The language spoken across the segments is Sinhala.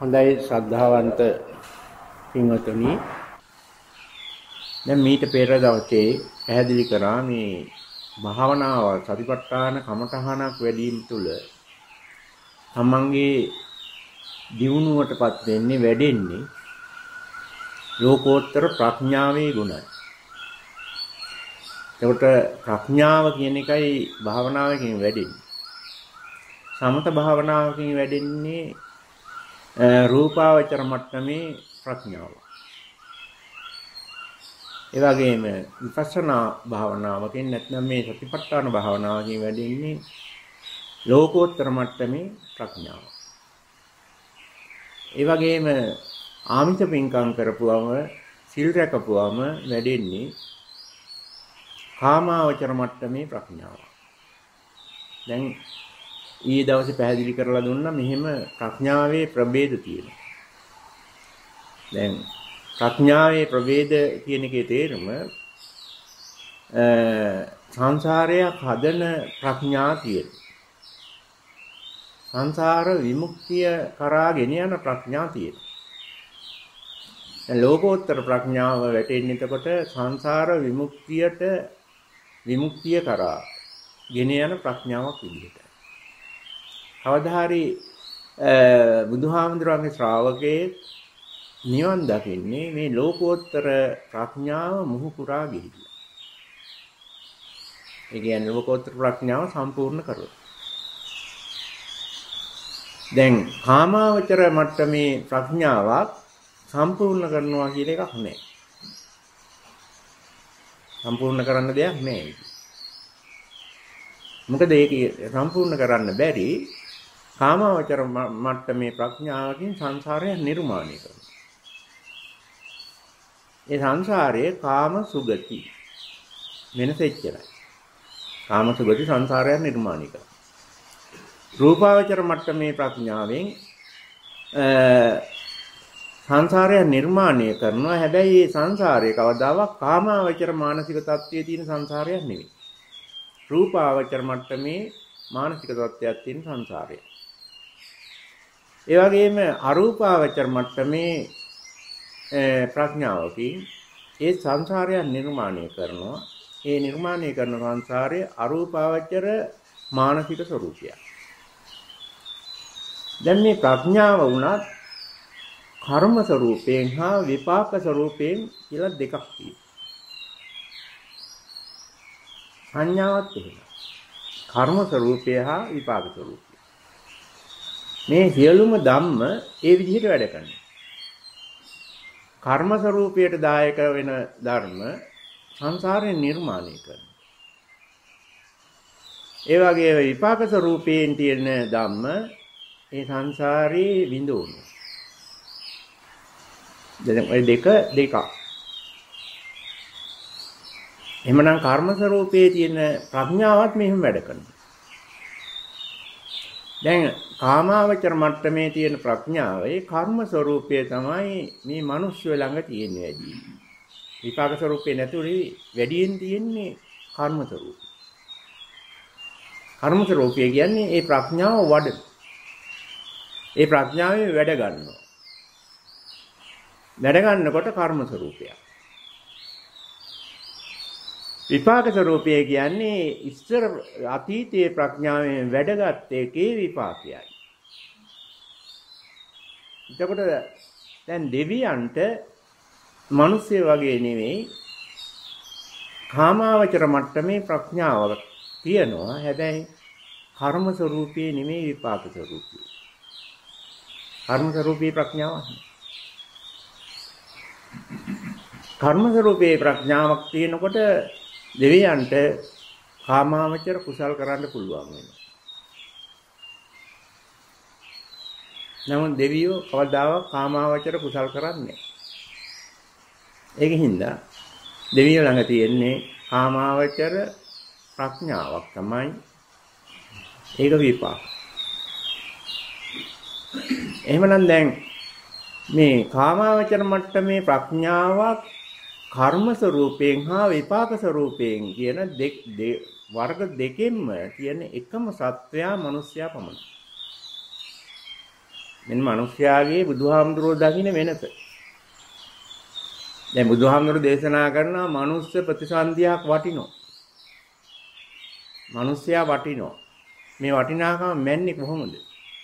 හොඳයි ශ්‍රද්ධාවන්ත පින්වතුනි, දැන් මීට පෙර දවසේ පැහැදිලි කරා මේ භාවනාව සතිපට්ඨාන කමඨහනක් වැඩිම තුල තමන්ගේ දියුණුවටපත් වෙන්නේ වැඩෙන්නේ ලෝකෝත්තර ප්‍රඥාවේ ගුණයි. ඒකට ප්‍රඥාව කියන එකයි භාවනාවකින් වැඩෙන්නේ. සමත භාවනාවකින් වැඩෙන්නේ රූපාවචර මට්ටමේ ප්‍රඥාව. ඒ වගේම විපස්සනා භාවනාවකින් නැත්නම් මේ සතිපට්ඨාන භාවනාවකින් වැඩෙන්නේ ලෝකෝත්තර මට්ටමේ ප්‍රඥාව. ඒ වගේම ආමිත පින්කම් කරපුවම සිල් රැකපුවම වැඩෙන්නේ කාමාවචර මට්ටමේ ප්‍රඥාව. දැන් ඊයේ දවසේ පැහැදිලි කරලා දුන්නා මෙහෙම ප්‍රඥාවේ ප්‍රභේද තියෙනවා. දැන් ප්‍රඥාවේ ප්‍රභේද කියන එකේ තේරුම සංසාරයක් හදන ප්‍රඥා තියෙනවා. සංසාර විමුක්තිය කරා ගෙන යන ප්‍රඥා තියෙනවා. දැන් ලෝකෝත්තර ප්‍රඥාව වැටෙන්නේ එතකොට සංසාර විමුක්තිය කරා ගෙන යන ප්‍රඥාවක් විදිහට. කවදා හරි බුදුහාමුදුරන්ගේ ශ්‍රාවකයේ නිවන් දකින්නේ මේ ලෝකෝත්තර ප්‍රඥාව මුහු පුරා ගිහිල්ලා. ඒ කියන්නේ ලෝකෝත්තර ප්‍රඥාව සම්පූර්ණ කරලා. දැන් කාමාවචර මට්ටමේ ප්‍රඥාවක් සම්පූර්ණ කරනවා කියන එකක් නැහැ. සම්පූර්ණ කරන්න දෙයක් නැහැ. මොකද ඒක සම්පූර්ණ කරන්න බැරි කාමාවචර මට්ටමේ ප්‍රඥාවකින් සංසාරය නිර්මාණය කරනවා. ඒ සංසාරයේ කාම සුගති වෙනසෙච්චරයි. කාම සුගති සංසාරය නිර්මාණය කරනවා. රූපාවචර මට්ටමේ ප්‍රඥාවෙන් සංසාරය නිර්මාණය කරනවා. හැබැයි මේ සංසාරයේ කවදාවත් කාමාවචර මානසික තත්ත්වයේ තියෙන සංසාරයක් නෙවෙයි. රූපාවචර මට්ටමේ මානසික තත්ත්වයක් තියෙන සංසාරය. ඒ වගේම අරූපාවචර මට්ටමේ ප්‍රඥාවකින් ඒ සංසාරය නිර්මාණය කරනවා. ඒ නිර්මාණය කරන සංසාරයේ අරූපාවචර මානසික ස්වરૂපයක්. දැන් මේ ප්‍රඥාව වුණත් කර්ම ස්වરૂපයෙන් හා විපාක ස්වરૂපයෙන් කියලා දෙකක් තියෙනවා. සංඥාවත් එහෙමයි. කර්ම ස්වરૂපය හා විපාක ස්වરૂපය. මේ සියලුම ධම්ම ඒ විදිහට වැඩ කරනවා. කර්ම ස්වરૂපයට දායක වෙන ධර්ම සංසාරේ නිර්මාණය කරනවා. ඒ වගේ විපාක ස්වરૂපයෙන් තියෙන ධම්ම ඒ සංසාරේ විඳවනවා. දැන් ඔය දෙක. එහෙමනම් කර්ම ස්වરૂපයේ තියෙන ප්‍රඥාවත් මෙහෙම වැඩ කරනවා. දැන් කාමාවචර මට්ටමේ තියෙන ප්‍රඥාවේ කර්ම ස්වરૂපය තමයි මේ මිනිස්සු ළඟ තියෙන වැඩි. විපාක ස්වરૂපේ නැතුනේ වැඩියෙන් තියෙන්නේ කර්ම ස්වરૂපය. කර්ම ස්වરૂපය කියන්නේ ඒ ප්‍රඥාව වඩන. ඒ ප්‍රඥාවේ වැඩ ගන්නවා. වැඩ ගන්නකොට කර්ම ස්වરૂපයක්. විපාක ස්වરૂපය කියන්නේ ඉස්තර අතීතයේ ප්‍රඥාවෙන් වැඩගත් එකේ විපාකයයි. එතකොට දැන් දෙවියන්ට මිනිස්සු වගේ නෙවෙයි කාමාවචර මට්ටමේ ප්‍රඥාවක් තියෙනවා. හැබැයි කර්ම ස්වરૂපේ නෙමෙයි විපාක ස්වરૂපේ. කර්ම ස්වરૂපේ ප්‍රඥාවක්. කර්ම ස්වરૂපේ ප්‍රඥාවක් තියෙනකොට දෙවියන්ට කාමාවචර කුසල් කරන්න පුළුවන් වෙනවා. නමුත් දෙවියෝ කවදාවත් කාමාවචර කුසල් කරන්නේ නැහැ. ඒකින්ද දෙවියෝ ළඟ තියෙන්නේ කාමාවචර ප්‍රඥාවක් තමයි. ඒක විපාක. එහෙමනම් දැන් මේ කාමාවචර මට්ටමේ ප්‍රඥාවක් කර්ම ස්වરૂපයෙන් හා විපාක ස්වરૂපයෙන් කියන වර්ග දෙකෙන්ම තියෙන එකම සත්වයා මිනිසයා පමණයි. මෙන්න මිනිස්යාගේ බුදුහාමුදුරුවෝ දකින්න වෙනස. දැන් බුදුහාමුදුරුවෝ දේශනා කරනවා මනුස්ස ප්‍රතිසන්දියක් වටිනවා. මිනිස්යා වටිනවා. මේ වටිනාකම මැන්නේ කොහොමද?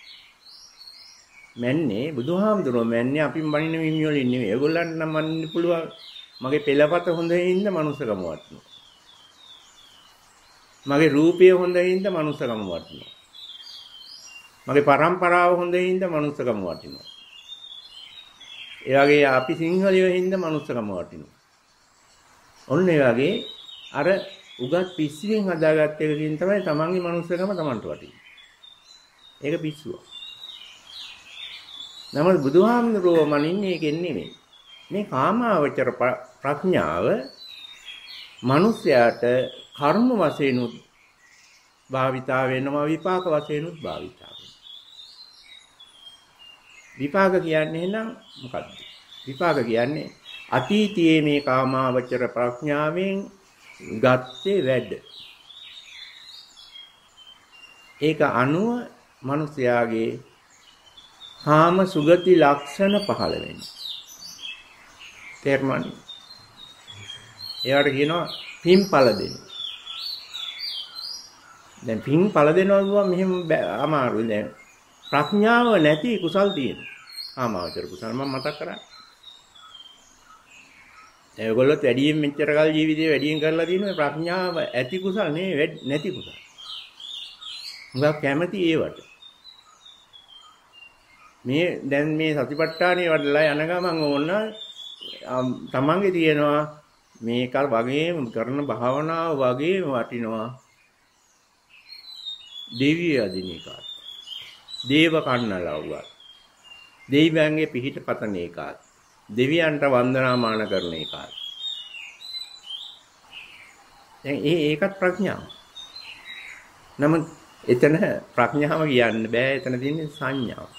මැන්නේ බුදුහාමුදුරුවෝ මැන්නේ අපින් බණින මිනිහ වලින් නෙවෙයි. ඒගොල්ලන්ට නම් මනින්න පුළුවන්. මගේ පෙළපත හොඳින්ද මනුස්සකම වටිනවා. මගේ රූපය හොඳින්ද මනුස්සකම වටිනවා. මගේ පරම්පරාව හොඳින්ද මනුස්සකම වටිනවා. ඒ වගේ අපි සිංහලයෝ හින්ද මනුස්සකම වටිනවා. ඔන්න ඒ වගේ අර උගත් පිස්සුවෙන් හදාගත්ත එකකින් තමයි තමන්ගේ මනුස්සකම තමන්ට වටින්නේ. ඒක පිස්සුව. නමුත් බුදුහාමුදුරුවෝ මනින්නේ ඒකෙන් නෙමෙයි. මේ කාමාවචර ප්‍රඥාව මිනිස්යාට කර්ම වශයෙන් භාවිතා වෙනවා විපාක වශයෙන් භාවිතා වෙනවා. විපාක කියන්නේ එහෙනම් මොකද්ද? විපාක කියන්නේ අතීතයේ මේ කාමාවචර ප්‍රඥාවෙන් ගත්තේ වැඩ. ඒක අනුව මිනිස්යාගේ කාම සුගති ලක්ෂණ පහළ වෙනවා. තේරුණාද? ඒවට කියනවා පින්ඵල දෙන. දැන් පින්ඵල දෙනවා කියුවා මෙහෙම අමාරුයි. දැන් ප්‍රඥාව නැති කුසල් තියෙනවා. කාමාවචර කුසල් මම මතක් කරා. ඒගොල්ලොත් වැඩියෙන් මෙච්චර කාල ජීවිතේ වැඩියෙන් කරලා තියෙනවා ප්‍රඥාව ඇති කුසල් නෙවෙයි නැති කුසල්. උගා කැමති ඒවට. මේ දැන් මේ සතිපට්ඨානේ වඩලා යන ගමන් ඕන තමන්ගේ තියෙනවා මේකල් වගේම කරන භාවනාව වගේම වටිනවා දෙවිය අදින එකත් දේව කන්නලවුවත් දෙවියන්ගේ පිහිට පතන එකත් දෙවියන්ට වන්දනාමාන කරන එකත් දැන් ඒකත් ප්‍රඥාව. නමුත් එතන ප්‍රඥාව කියන්න බෑ. එතන තියෙන්නේ සංඥාව.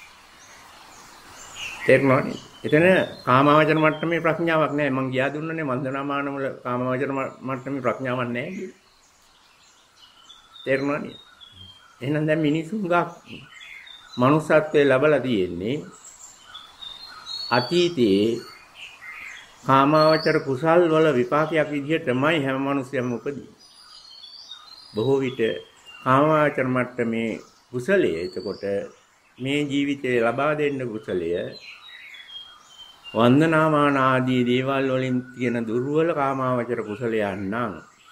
තේරුණානේ? එතන කාමාවචර මට්ටමේ ප්‍රඥාවක් නෑ. මං ගියා දුන්නනේ වන්දනාමාන වල කාමාවචර මට්ටමේ ප්‍රඥාවක් නෑ කියලා. තේරුණානේ? එහෙනම් දැන් මිනිසුන් ගාක් මනුස්සත්වයේ ලැබලා තියෙන්නේ අතීතයේ කාමාවචර කුසල් වල විපාකයක් විදිහටමයි හැම මිනිස්සෙම උපදී. බොහෝ විට කාමාවචර මට්ටමේ කුසලය එතකොට මේ ජීවිතේ ලබා දෙන්න කුසලය වන්දනාමාන ආදී දේවල් වලින් තියෙන දුර්වල කාමාවචර කුසලයන් නම්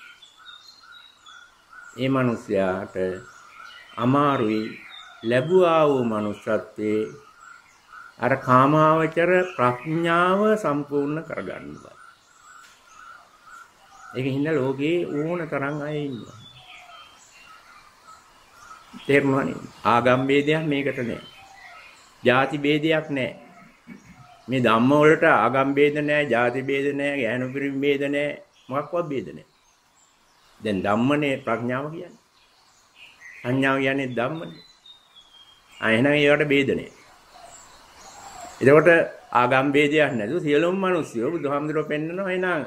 ඒ මිනිස්යාට අමාරුයි ලැබුවා වූ manussත්වයේ අර කාමාවචර ප්‍රඥාව සම්පූර්ණ කරගන්න බෑ. ඒක හින්දා ලෝකේ ඕන තරම් අය ඉන්නවා. තේරුණානේ? ආගම් ભેදයක් මේකට නෑ. ಜಾති ભેදයක් නෑ. මේ ධම්ම වලට ආගම් ભેද නෑ, ಜಾති ભેද නෑ, ඥාන පිරිමි ભેද නෑ, මොකක්වත් ભેද නෑ. දැන් ධම්මනේ ප්‍රඥාව කියන්නේ. සංඥාව කියන්නේ ධම්මනේ. එහෙනම් ඒවට ભેද නෑ. එතකොට ආගම් ભેදයක් නැතුව සියලුම මිනිස්සු බුදුහාමුදුරුවෝ පෙන්නනවා එහෙනම්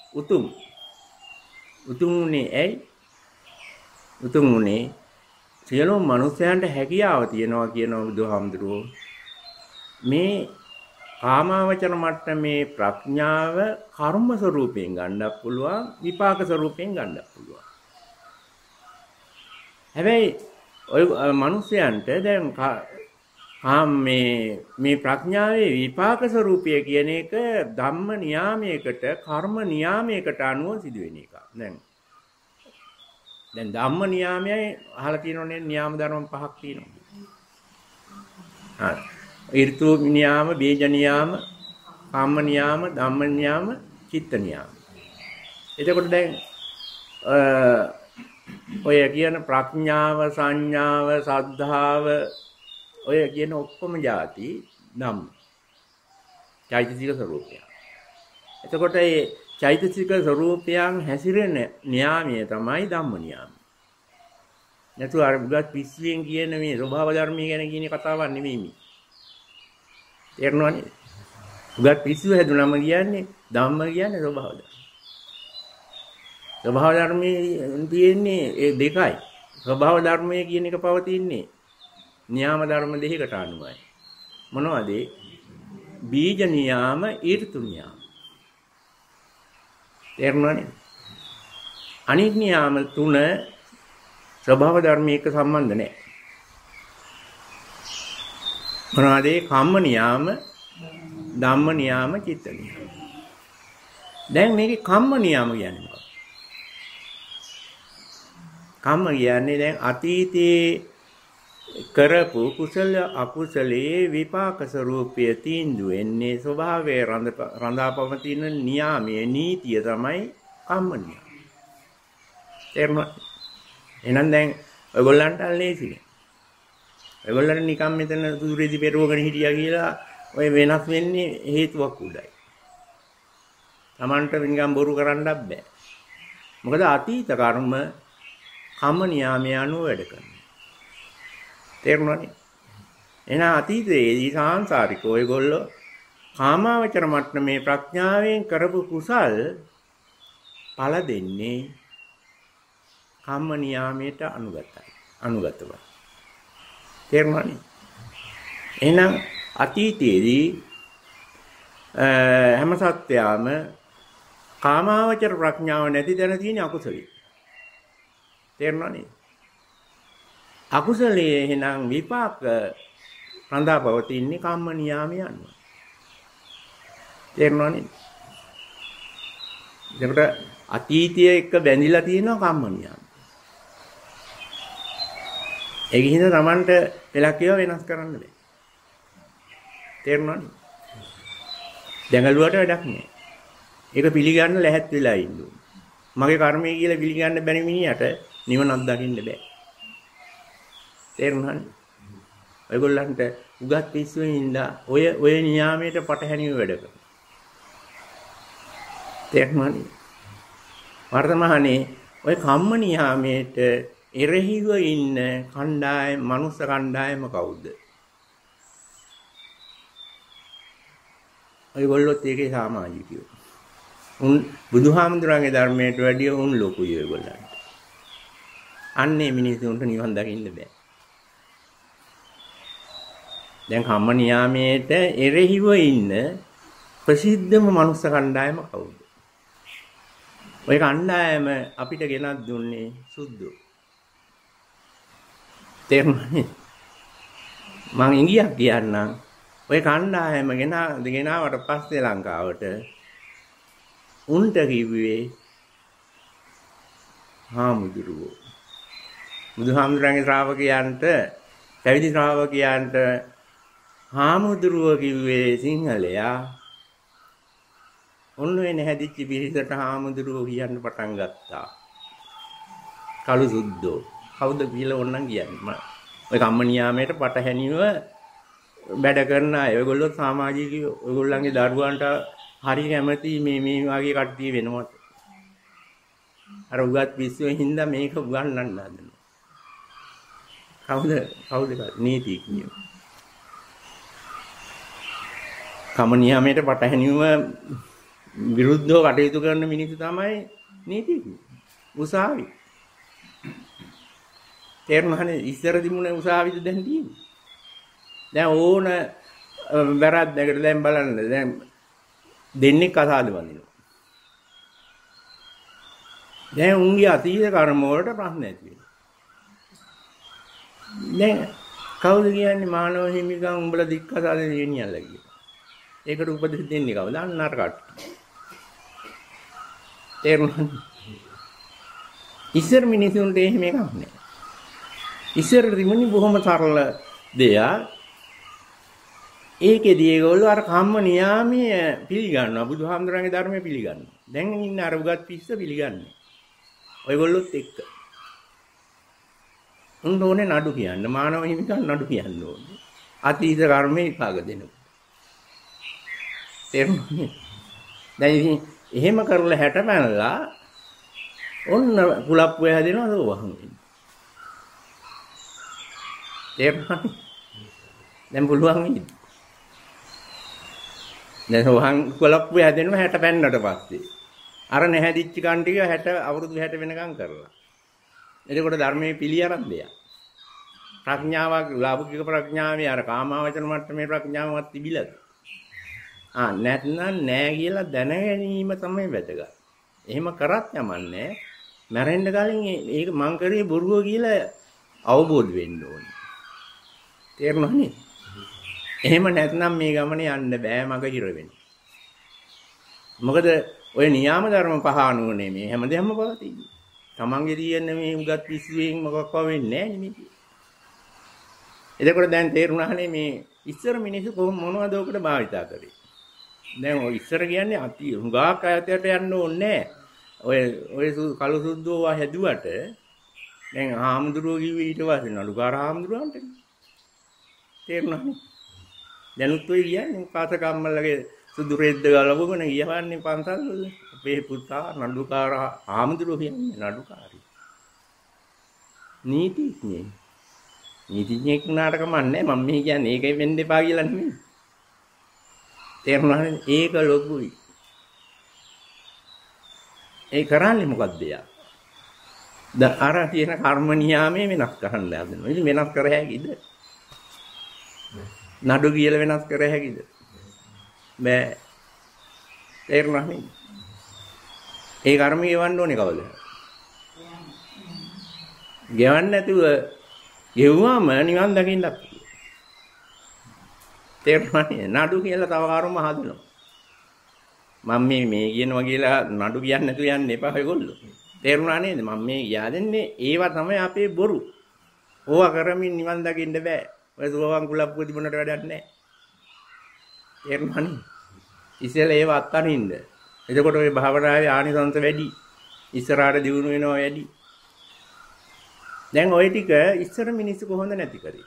උතුම් උනේ ඇයි? උතුම් උනේ සියලුම මිනිස්යන්ට හැකියාව තියනවා කියනවා බුදුහාමුදුරුවෝ. මේ කාමාවචර මට්ටමේ ප්‍රඥාව කර්ම ස්වරූපයෙන් ගන්නත් පුළුවන්, විපාක ස්වරූපයෙන් ගන්නත් පුළුවන්. හැබැයි ඔය මිනිස්යන්ට දැන් මේ ප්‍රඥාවේ විපාක ස්වરૂපය කියන එක ධම්ම නියාමයකට කර්ම නියාමයකට අනුව සිදුවෙන එකක්. දැන් ධම්ම නියාමයයි අහලා තියෙනවනේ නියාම ධර්ම පහක් තියෙනවා. ඍතු නියාම, බීජ නියාම, කම්ම නියාම, ධම්ම නියාම, චිත්ත නියාම. එතකොට දැන් ඔය කියන ප්‍රඥාව, සංඥාව, සද්ධාව ඔය කියන ඔක්කොම ಜಾති නම් චෛතසික ස්වરૂපය. එතකොට මේ චෛතසික ස්වરૂපයන් හැසිරෙන න්‍යාමය තමයි ධම්ම න්‍යාමය. නැතු අර බුගත් පිස්සුවෙන් කියන මේ ස්වභාව ධර්මය ගැන කියන කතාවක් නෙමෙයි මේ. තේරෙනවනේ? බුගත් පිස්සුව හැදුනම කියන්නේ ධම්ම කියන්නේ ස්වභාව ධර්ම. ස්වභාව ධර්මයේ තියෙන්නේ ඒ දෙකයි. ස්වභාව ධර්මය කියන එක පවතින්නේ න්‍යාම ධර්ම දෙකකට අනුවයි. මොනවද? බීජ නියාම, ඍතු නියාම. තේරුණානේ? අනිත් නියාම තුන ස්වභාව ධර්මයක සම්බන්ධ නැහැ. මොනවද? කම්ම නියාම, ධම්ම නියාම, චිත්ත නියාම. දැන් මේකේ කම්ම නියාම කියන්නේ මොකක්ද? කම්ම කියන්නේ දැන් අතීතයේ කරපු කුසල අකුසලයේ විපාක ස්වરૂපයේ තීන්දුව වෙන්නේ ස්වභාවයේ රඳාපවතින නියාමයේ නීතිය තමයි කම්ම නියාම. තේරුණා? එහෙනම් දැන් ඔයගොල්ලන්ට ලේසියි. ඔයගොල්ලන් නිකම් මෙතන සූර්යදි පෙරවගෙන හිටියා කියලා ඔය වෙනස් වෙන්නේ හේතුවක් උඩයි. Tamanට නිකම් බොරු කරන්නත් බෑ. මොකද අතීත කර්ම කම්ම නියාමයේ අනුව වැඩ කරනවා. තේරුණානේ? එහෙනම් අතීතයේදී සාංශාරික ඔයගොල්ලෝ කාමාවචර මට්ටමේ ප්‍රඥාවෙන් කරපු කුසල් ඵල දෙන්නේ කම්ම නියාමයට අනුගතව. තේරුණානේ? එහෙනම් අතීතයේදී හැම සත්‍යයම කාමාවචර ප්‍රඥාව නැති දැන තියෙන අකුසලයි. තේරුණානේ? අකුසලයේ එහෙනම් විපාක රඳා පවතින්නේ කම්ම නියාමයේ අනුව. තේරුණානේ? ඒකට අතීතයේ එක්ක බැඳිලා තියෙනවා කම්ම නියාම. ඒක හින්දා Tamanට පෙළක් ඒවා වෙනස් කරන්න බෑ. තේරුණානේ? දැඟලුවට වැඩක් නෑ. ඒක පිළිගන්න ලැහැත් වෙලා ඉන්න ඕනේ. මගේ කර්මය කියලා පිළිගන්න බැරි මිනිහට නිවනක් දකින්න බෑ. තේරුණානේ? ඔයගොල්ලන්ට උගත් පිස්සුවෙන් ඉඳලා ඔය නියාමයට පටහැනිව වැඩ කරනවා. තේරුණානේ? වර්තමානයේ ඔය කම්ම නියාමයට එරෙහිව ඉන්න කණ්ඩායම, මනුස්ස කණ්ඩායම කවුද? ඔයගොල්ලොත් ඒකේ සමාජිකයෝ. උන් බුදුහාමුදුරන්ගේ ධර්මයට වැඩිය උන් ලොකුයි ඔයගොල්ලන්ට. අන්නේ මිනිසුන්ට නිවන් දකින්න බෑ. දැන් කම්ම නියාමයට එරෙහිව ඉන්න ප්‍රසිද්ධම මනුස්ස කණ්ඩායම කවුද? ඔය කණ්ඩායම අපිට ගෙනත් දුන්නේ සුද්ධෝ. තේරුණානේ? මං ඉංගියක් කියන්නම්. ඔය කණ්ඩායම ගෙනාවට පස්සේ ලංකාවට උන්ට කිව්වේ හාමුදුරුවෝ. බුදුහාමුදුරන්ගේ ශ්‍රාවකයන්ට, පැවිදි ශ්‍රාවකයන්ට හාමුදුරුවෝ කිව්වේ සිංහලයා. ඔන්න වෙන හැදිච්ච පිරිසට හාමුදුරුවෝ කියන්න පටන් ගත්තා. කළු සුද්දෝ. කවුද කියලා ඕනනම් කියන්නේ. ඔය කම්ම නියාමයට පටහැනිව වැඩ කරන අය. ඔයගොල්ලෝ සමාජිකයෝ. ඔයගොල්ලන්ගේ දරුවන්ට හරි කැමති මේ වගේ කට්ටිය වෙනවට. අර උගත් පිස්සුවෙන් හින්දා මේක උගන්වන්න හදනවා. කවුද නීතිඥයෝ. කම්ම නියාමයට පටහැනිව විරුද්ධව කටයුතු කරන මිනිස්සු තමයි නීතිඥයෝ. උසාවි. තේරුණානේ? ඉස්සර තිබුණේ උසාවිද දැන් තියෙන්නේ. දැන් ඕන වැරද්දකට දැන් බලන්න. දැන් දෙන්නේ කසාද බඳිනවා. දැන් උන්ගේ අතීත කර්ම වලට ප්‍රශ්න ඇති වෙනවා. දැන් කවුද කියන්නේ මානව හිමිකම් උඹලා දික් කසාදේ ගෙනියලා කියලා. ඒකට උපදෙස් දෙන්නේ කවුද? අන්න අර කට්ටිය. තේරුණානේ? ඉස්සර මිනිසුන්ට එහෙම එකක් නෑ. ඉස්සර තිබුණේ බොහොම සරල දෙයක්. ඒකෙදී ඒගොල්ලෝ අර කම්ම නියාමය පිළිගන්නවා. බුදුහාමුදුරන්ගේ ධර්මය පිළිගන්නවා. දැන් ඉන්න අර උගත් පිස්ස පිළිගන්නේ. ඔයගොල්ලොත් එක්ක. උන් ඕනේ නඩු කියන්න. මානව හිමිකම් නඩු කියන්න ඕනේ. අතීත කර්මේ විපාක දෙනවා. තේරුණානේ? දැන් ඉතින් එහෙම කරලා 60 පැනලා ඔන්න කුලප්පුව හැදෙනවා සෝවහන් වෙන්නේ. තේරුණානේ? දැන් පුළුවන් වෙයිද? දැන් සෝවහන් කුලප්පුව හැදෙනවා 60 පැන්නට පස්සේ. අර නැහැදිච්ච කන්ටික 60 අවුරුදු 60 වෙනකම් කරලා. එතකොට ධර්මයේ පිළි අරන් දෙයක්. ප්‍රඥාවක් ලෞකික ප්‍රඥාවේ අර කාමාවචර මට්ටමේ ප්‍රඥාවක් තිබිලද? නැත්නම් නෑ කියලා දැන ගැනීම තමයි වැදගත්. එහෙම කරත් යමන්නේ. මැරෙන්න කලින් ඒක මං කරේ බොරුව කියලා අවබෝධ වෙන්න ඕනේ. තේරුණානේ? එහෙම නැත්නම් මේ ගමනේ යන්න බෑ මග හිර වෙන්න. මොකද ඔය නියාම ධර්ම පහ අනුව නෙමෙයි හැමදේම පවතින්නේ. තමන්ගේ තියෙන මේ උගත් විශ්වයෙන් මොකක්ව වෙන්නේ නැහැ නෙමෙයි. එතකොට දැන් තේරුණානේ මේ ඉස්සර මිනිස්සු කොහොම මොනවද ඔකට භාවිතා කරේ. දැන් ඔය ඉස්සර කියන්නේ අති හුඟක් අයතයට යන්න ඕනේ ඔය කළු සුද්දෝ හැදුවට දැන් හාමුදුරුවෝ කිව්වේ ඊට පස්සේ නඩුකාර හාමුදුරුවන්ට තේරුණානේ. දැනුත් ඔය කියන්නේ පාසකම්මල්ලගේ සුදු රෙද්ද ගලවගෙන ගියවන්නේ පන්සල් වල. අපේ පුතා නඩුකාර හාමුදුරුවෝ කියන්නේ නඩුකාරී. නීතිඥයෙක්. නීතිඥයෙක් නාටක මන්නේ මම මේ කියන්නේ ඒකයි වෙන්න එපා කියලා නෙමෙයි. තේරුණානේ? ඒක ලොකුයි. ඒ කරන්නේ මොකද්ද යා? දැන් අර තියෙන කර්ම නියාමයේ වෙනස් කරන්න හදනවා. ඉතින් වෙනස් කර හැකිද? නඩු කියලා වෙනස් කර හැකිද? බෑ. තේරුණානේ? ඒ කර්ම ගෙවන්න ඕනේ කවද? ගෙවන්න නැතුව ගෙවුවම නිවන් දකින්නත්. තේරුණානේ? නඩු කියලා තව කර්ම හදනවා. මම මේ කියනවා කියලා නඩු කියන්නේ නැතුව යන්න එපා ඔයගොල්ලෝ. තේරුණා නේද? මම මේ කියා දෙන්නේ ඒවා තමයි අපේ බොරු. ඕවා කරමින් නිවන් දකින්න බෑ. ඔය සුවවන් කුලප්පුව තිබුණට වැඩක් නැහැ. තේරුණානේ? ඉතින් ඒව අත්හරින්න. එතකොට ඔය භාවනාවේ ආනිසංස වැඩි. ඉස්සරහට දියුණු වෙනවා වැඩි. දැන් ওই ටික ඉස්සර මිනිස්සු කොහොමද නැති කරේ?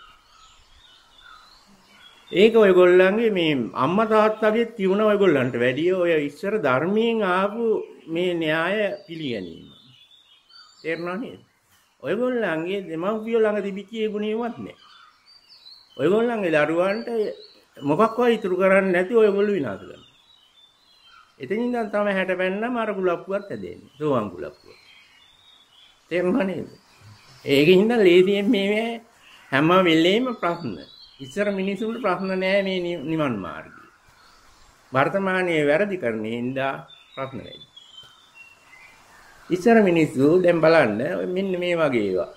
ඒක ඔයගොල්ලන්ගේ මේ අම්මා තාත්තගේ තියුණ ඔයගොල්ලන්ට වැඩිය ඔය ඉස්සර ධර්මයෙන් ආපු මේ න්‍යාය පිළිගැනීම. තේරුණා නේද? ඔයගොල්ලන්ගේ දෙමව්පියෝ ළඟ තිබිච්ච ඒ ගුණේවත් නැහැ. ඔයගොල්ලන්ගේ දරුවන්ට මොකක්වත් ඉතුරු කරන්නේ නැති ඔයගොල්ලෝ විනාශ කරනවා. එතනින් ඉඳන් තමයි 60 පෙන්නම අර කුලප්පුවත් හැදෙන්නේ. සෝවන් කුලප්පුව. තේරුණා නේද? ඒකෙන් ඉඳන් ලේසියෙන් මේ හැම වෙලේම ප්‍රශ්න. ඉස්සර මිනිසුන්ට ප්‍රශ්න නැහැ මේ නිවන් මාර්ගය. වර්තමානයේ වැරදි කරන්නේ හින්දා ප්‍රශ්න වෙයි. ඉස්සර මිනිස්සු දැන් බලන්න මෙන්න මේ වගේ ඒවා.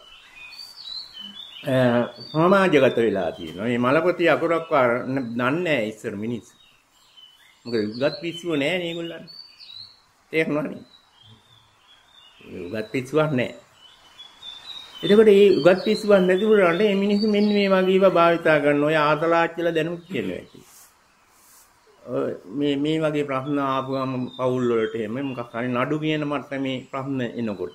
සමාජගත වෙලා තියෙනවා. මේ මලපොතේ අකුරක් දන්නේ නැහැ ඉස්සර මිනිස්සු. මොකද උගත් පිස්සුව නැහැ නේ ඒගොල්ලන්ට. තේරුණානේ? උගත් පිස්සුවක් නැහැ. එතකොට මේ උගත් පිස්සුවක් නැති වුණාට මේ මිනිස්සු මෙන්න මේ වගේ ඒවා භාවිතා කරන ඔය ආතලාච්චලා දැනුම් කියනවා ඇති. මේ වගේ ප්‍රශ්න ආපුවම පවුල් වලට එහෙම මොකක් හරි නඩු කියන මට්ටමේ ප්‍රශ්න එනකොට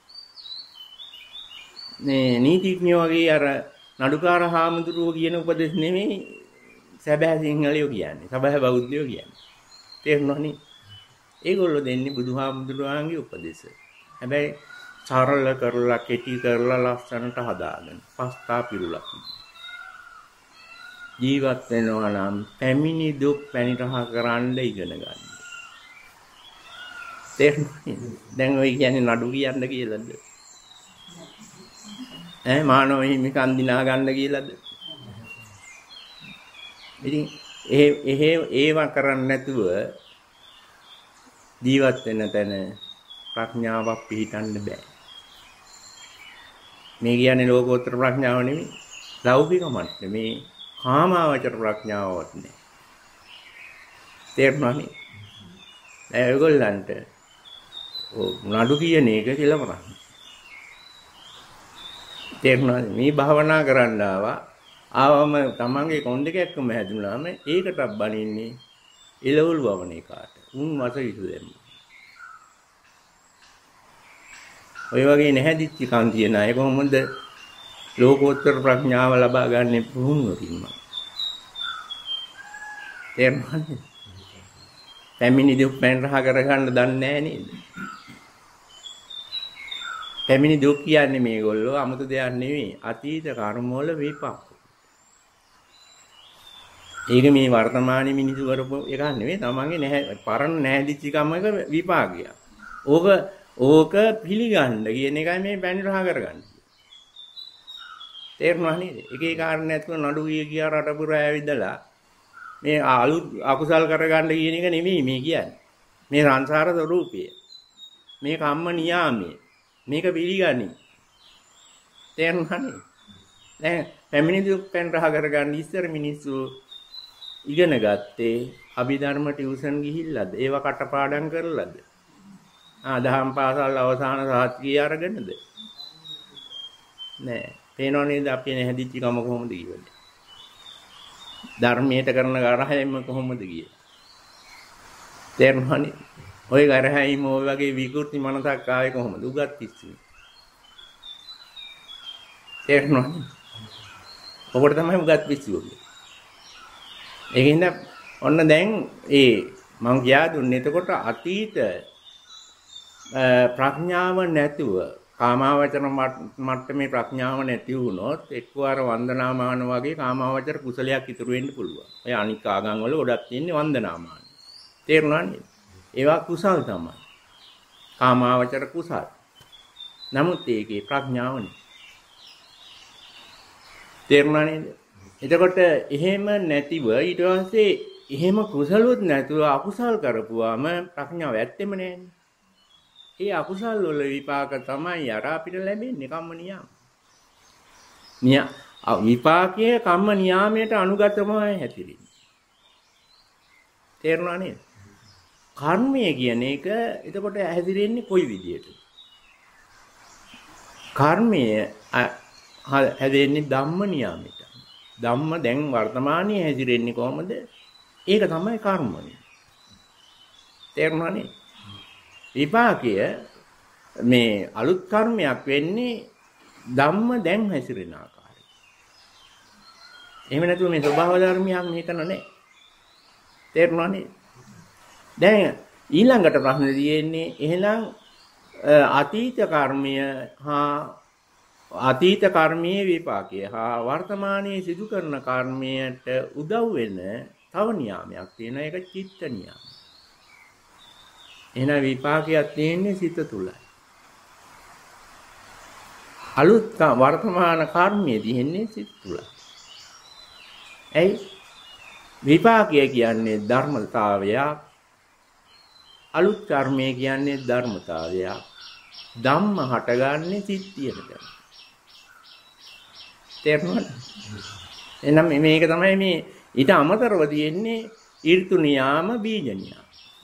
මේ නීතිඥයෝ වගේ අර නඩුකාර හාමුදුරුවෝ කියන උපදෙස් නෙමෙයි සැබෑ සිංහලයෝ කියන්නේ. සැබෑ බෞද්ධයෝ කියන්නේ. තේරුණානේ? ඒගොල්ලෝ දෙන්නේ බුදුහාමුදුරුවන්ගේ උපදෙස්. හැබැයි සරල කරලා කෙටි කරලා ලස්සනට හදාගෙන පස්තා පිරුලක්. ජීවත් වෙනවා නම් පැමිණි දුක් පැණි රහ කරන්න ඉගෙන ගන්න. තේරුණානේ? දැන් ඔය කියන්නේ නඩු කියන්න කියලාද? මානව හිමිකම් දිනා ගන්න කියලාද? ඉතින් ඒවා කරන්නේ නැතුව ජීවත් වෙන තැන ප්‍රඥාවක් පිහිටන්න බෑ. මේ කියන්නේ ලෝකෝත්තර ප්‍රඥාව නෙමෙයි. ලෞකිකමත් නෙමෙයි. කාමාවචර ප්‍රඥාවවත් නෙමෙයි. තේරුණානේ? ඒගොල්ලන්ට නඩු කියන එක කියලා කරන්නේ. තේරුණාද? මේ භාවනා කරන්න ආවම තමන්ගේ කොන් දෙක එක්කම හැදුනාම ඒකටත් බනින්නේ එළවලු වවන එකාට. උන් වස විසු දෙන්න. ඔය වගේ නැහැදිච්ච කන් තියන අය කොහොමද ලෝකෝත්තර ප්‍රඥාව ලබා ගන්න පුහුණුවකින්ම? තේරුණාද? පැමිණි දුක් පැන රහ කරගන්න දන්නේ නැහැ නේද? පැමිණි දුක් කියන්නේ මේගොල්ලෝ 아무ත දෙයක් නෙවෙයි. අතීත කර්ම වල විපාක. ඒක මේ වර්තමානයේ මිනිසු කරපු එකක් නෙවෙයි. තමන්ගේ නැහැ පරණ නැහැදිච්ච කමක විපාකයක්. ඕක පිළිගන්න කියන එකයි මේ පැණි රහ කරගන්නේ. තේරුණා නේද? එක එක කාරණා නැතුව නඩු ගියා රට පුරා ඇවිදලා මේ අලුත් අකුසල් කරගන්න කියන එක නෙමෙයි මේ කියන්නේ. මේ සංසාර ස්වરૂපය. මේ කම්ම නියාමය. මේක පිළිගනි. තේරුණා නේද? දැන් පැමිණි දුක් පෙන් රහ කරගන්න ඉස්සර මිනිස්සු ඉගෙන ගත්තේ අභිධර්ම ටියුෂන් ගිහිල්ලාද? ඒව කටපාඩම් කරලාද? දහම් පාසල් අවසාන සාත්‍රිය අරගෙනද? නෑ. පේනව නේද අපි නැහැදිච්ච කම කොහොමද කියන්නේ? ධර්මයට කරන ගරහයම කොහොමද ගියේ? තේරුණානේ? ওই ගරහයිම ওই වගේ විකෘති මනසක් ආවේ කොහොමද? උගත් පිස්සු. තේරුණානේ? ඔබට තමයි උගත් පිස්සු ඔබේ. ඒකින්ද ඔන්න දැන් මම කියා දුන්නේ එතකොට අතීත ප්‍රඥාව නැතුව කාමාවචර මට්ටමේ ප්‍රඥාව නැති වුණොත් එක්වර වන්දනාමාන වගේ කාමාවචර කුසලයක් ඉතුරු වෙන්න පුළුවන්. ඔය අනික් ආගම් වල ගොඩක් තියෙන්නේ වන්දනාමාන. තේරුණා නේද? ඒවා කුසල් තමයි. කාමාවචර කුසල්. නමුත් ඒකේ ප්‍රඥාව නෙයි. තේරුණා නේද? එතකොට එහෙම නැතිව ඊට පස්සේ එහෙම කුසලොත් නැතුව අකුසල් කරපුවාම ප්‍රඥාව ඇත්තෙම නෑනේ. ඒ අකුසල් වල විපාක තමයි අර අපිට ලැබෙන්නේ කම්ම නියාම. විපාකයේ කම්ම නියාමයට අනුගතමයි හැතිරෙන්නේ. තේරුණා නේද? කර්මය කියන එක එතකොට හැදිරෙන්නේ කොයි විදියටද? කර්මය හැදෙන්නේ ධම්ම නියාමයට. ධම්ම දැන් වර්තමානයේ හැදිරෙන්නේ කොහොමද? ඒක තමයි කර්මය. තේරුණා නේද? විපාකය මේ අලුත් කර්මයක් වෙන්නේ ධම්ම දැන් හැසිරෙන ආකාරය. එහෙම නැතුව මේ ස්වභාව ධර්මයක් මේකන නැහැ. තේරුණා නේද? දැන් ඊළඟට ප්‍රශ්නේ තියෙන්නේ එහෙනම් අතීත කර්මය හා අතීත කර්මයේ විපාකය හා වර්තමානයේ සිදු කරන කර්මයට උදව් වෙන තව නියාමයක් තියෙනවා. ඒක චිත්ත නියාමය. එහෙනම් විපාකයක් තියෙන්නේ සිත තුලයි. අලුත් වර්තමාන කර්මයේ තියෙන්නේ සිත තුලයි. ඇයි? විපාකය කියන්නේ ධර්මතාවයක්. අලුත් කර්මය කියන්නේ ධර්මතාවයක්. ධම්ම හටගන්නේ සිත් තියෙනකම්. තේරුණාද? එහෙනම් මේක තමයි මේ ඊට අමතරව තියෙන්නේ ඍතු නියාම බීජ නියාම.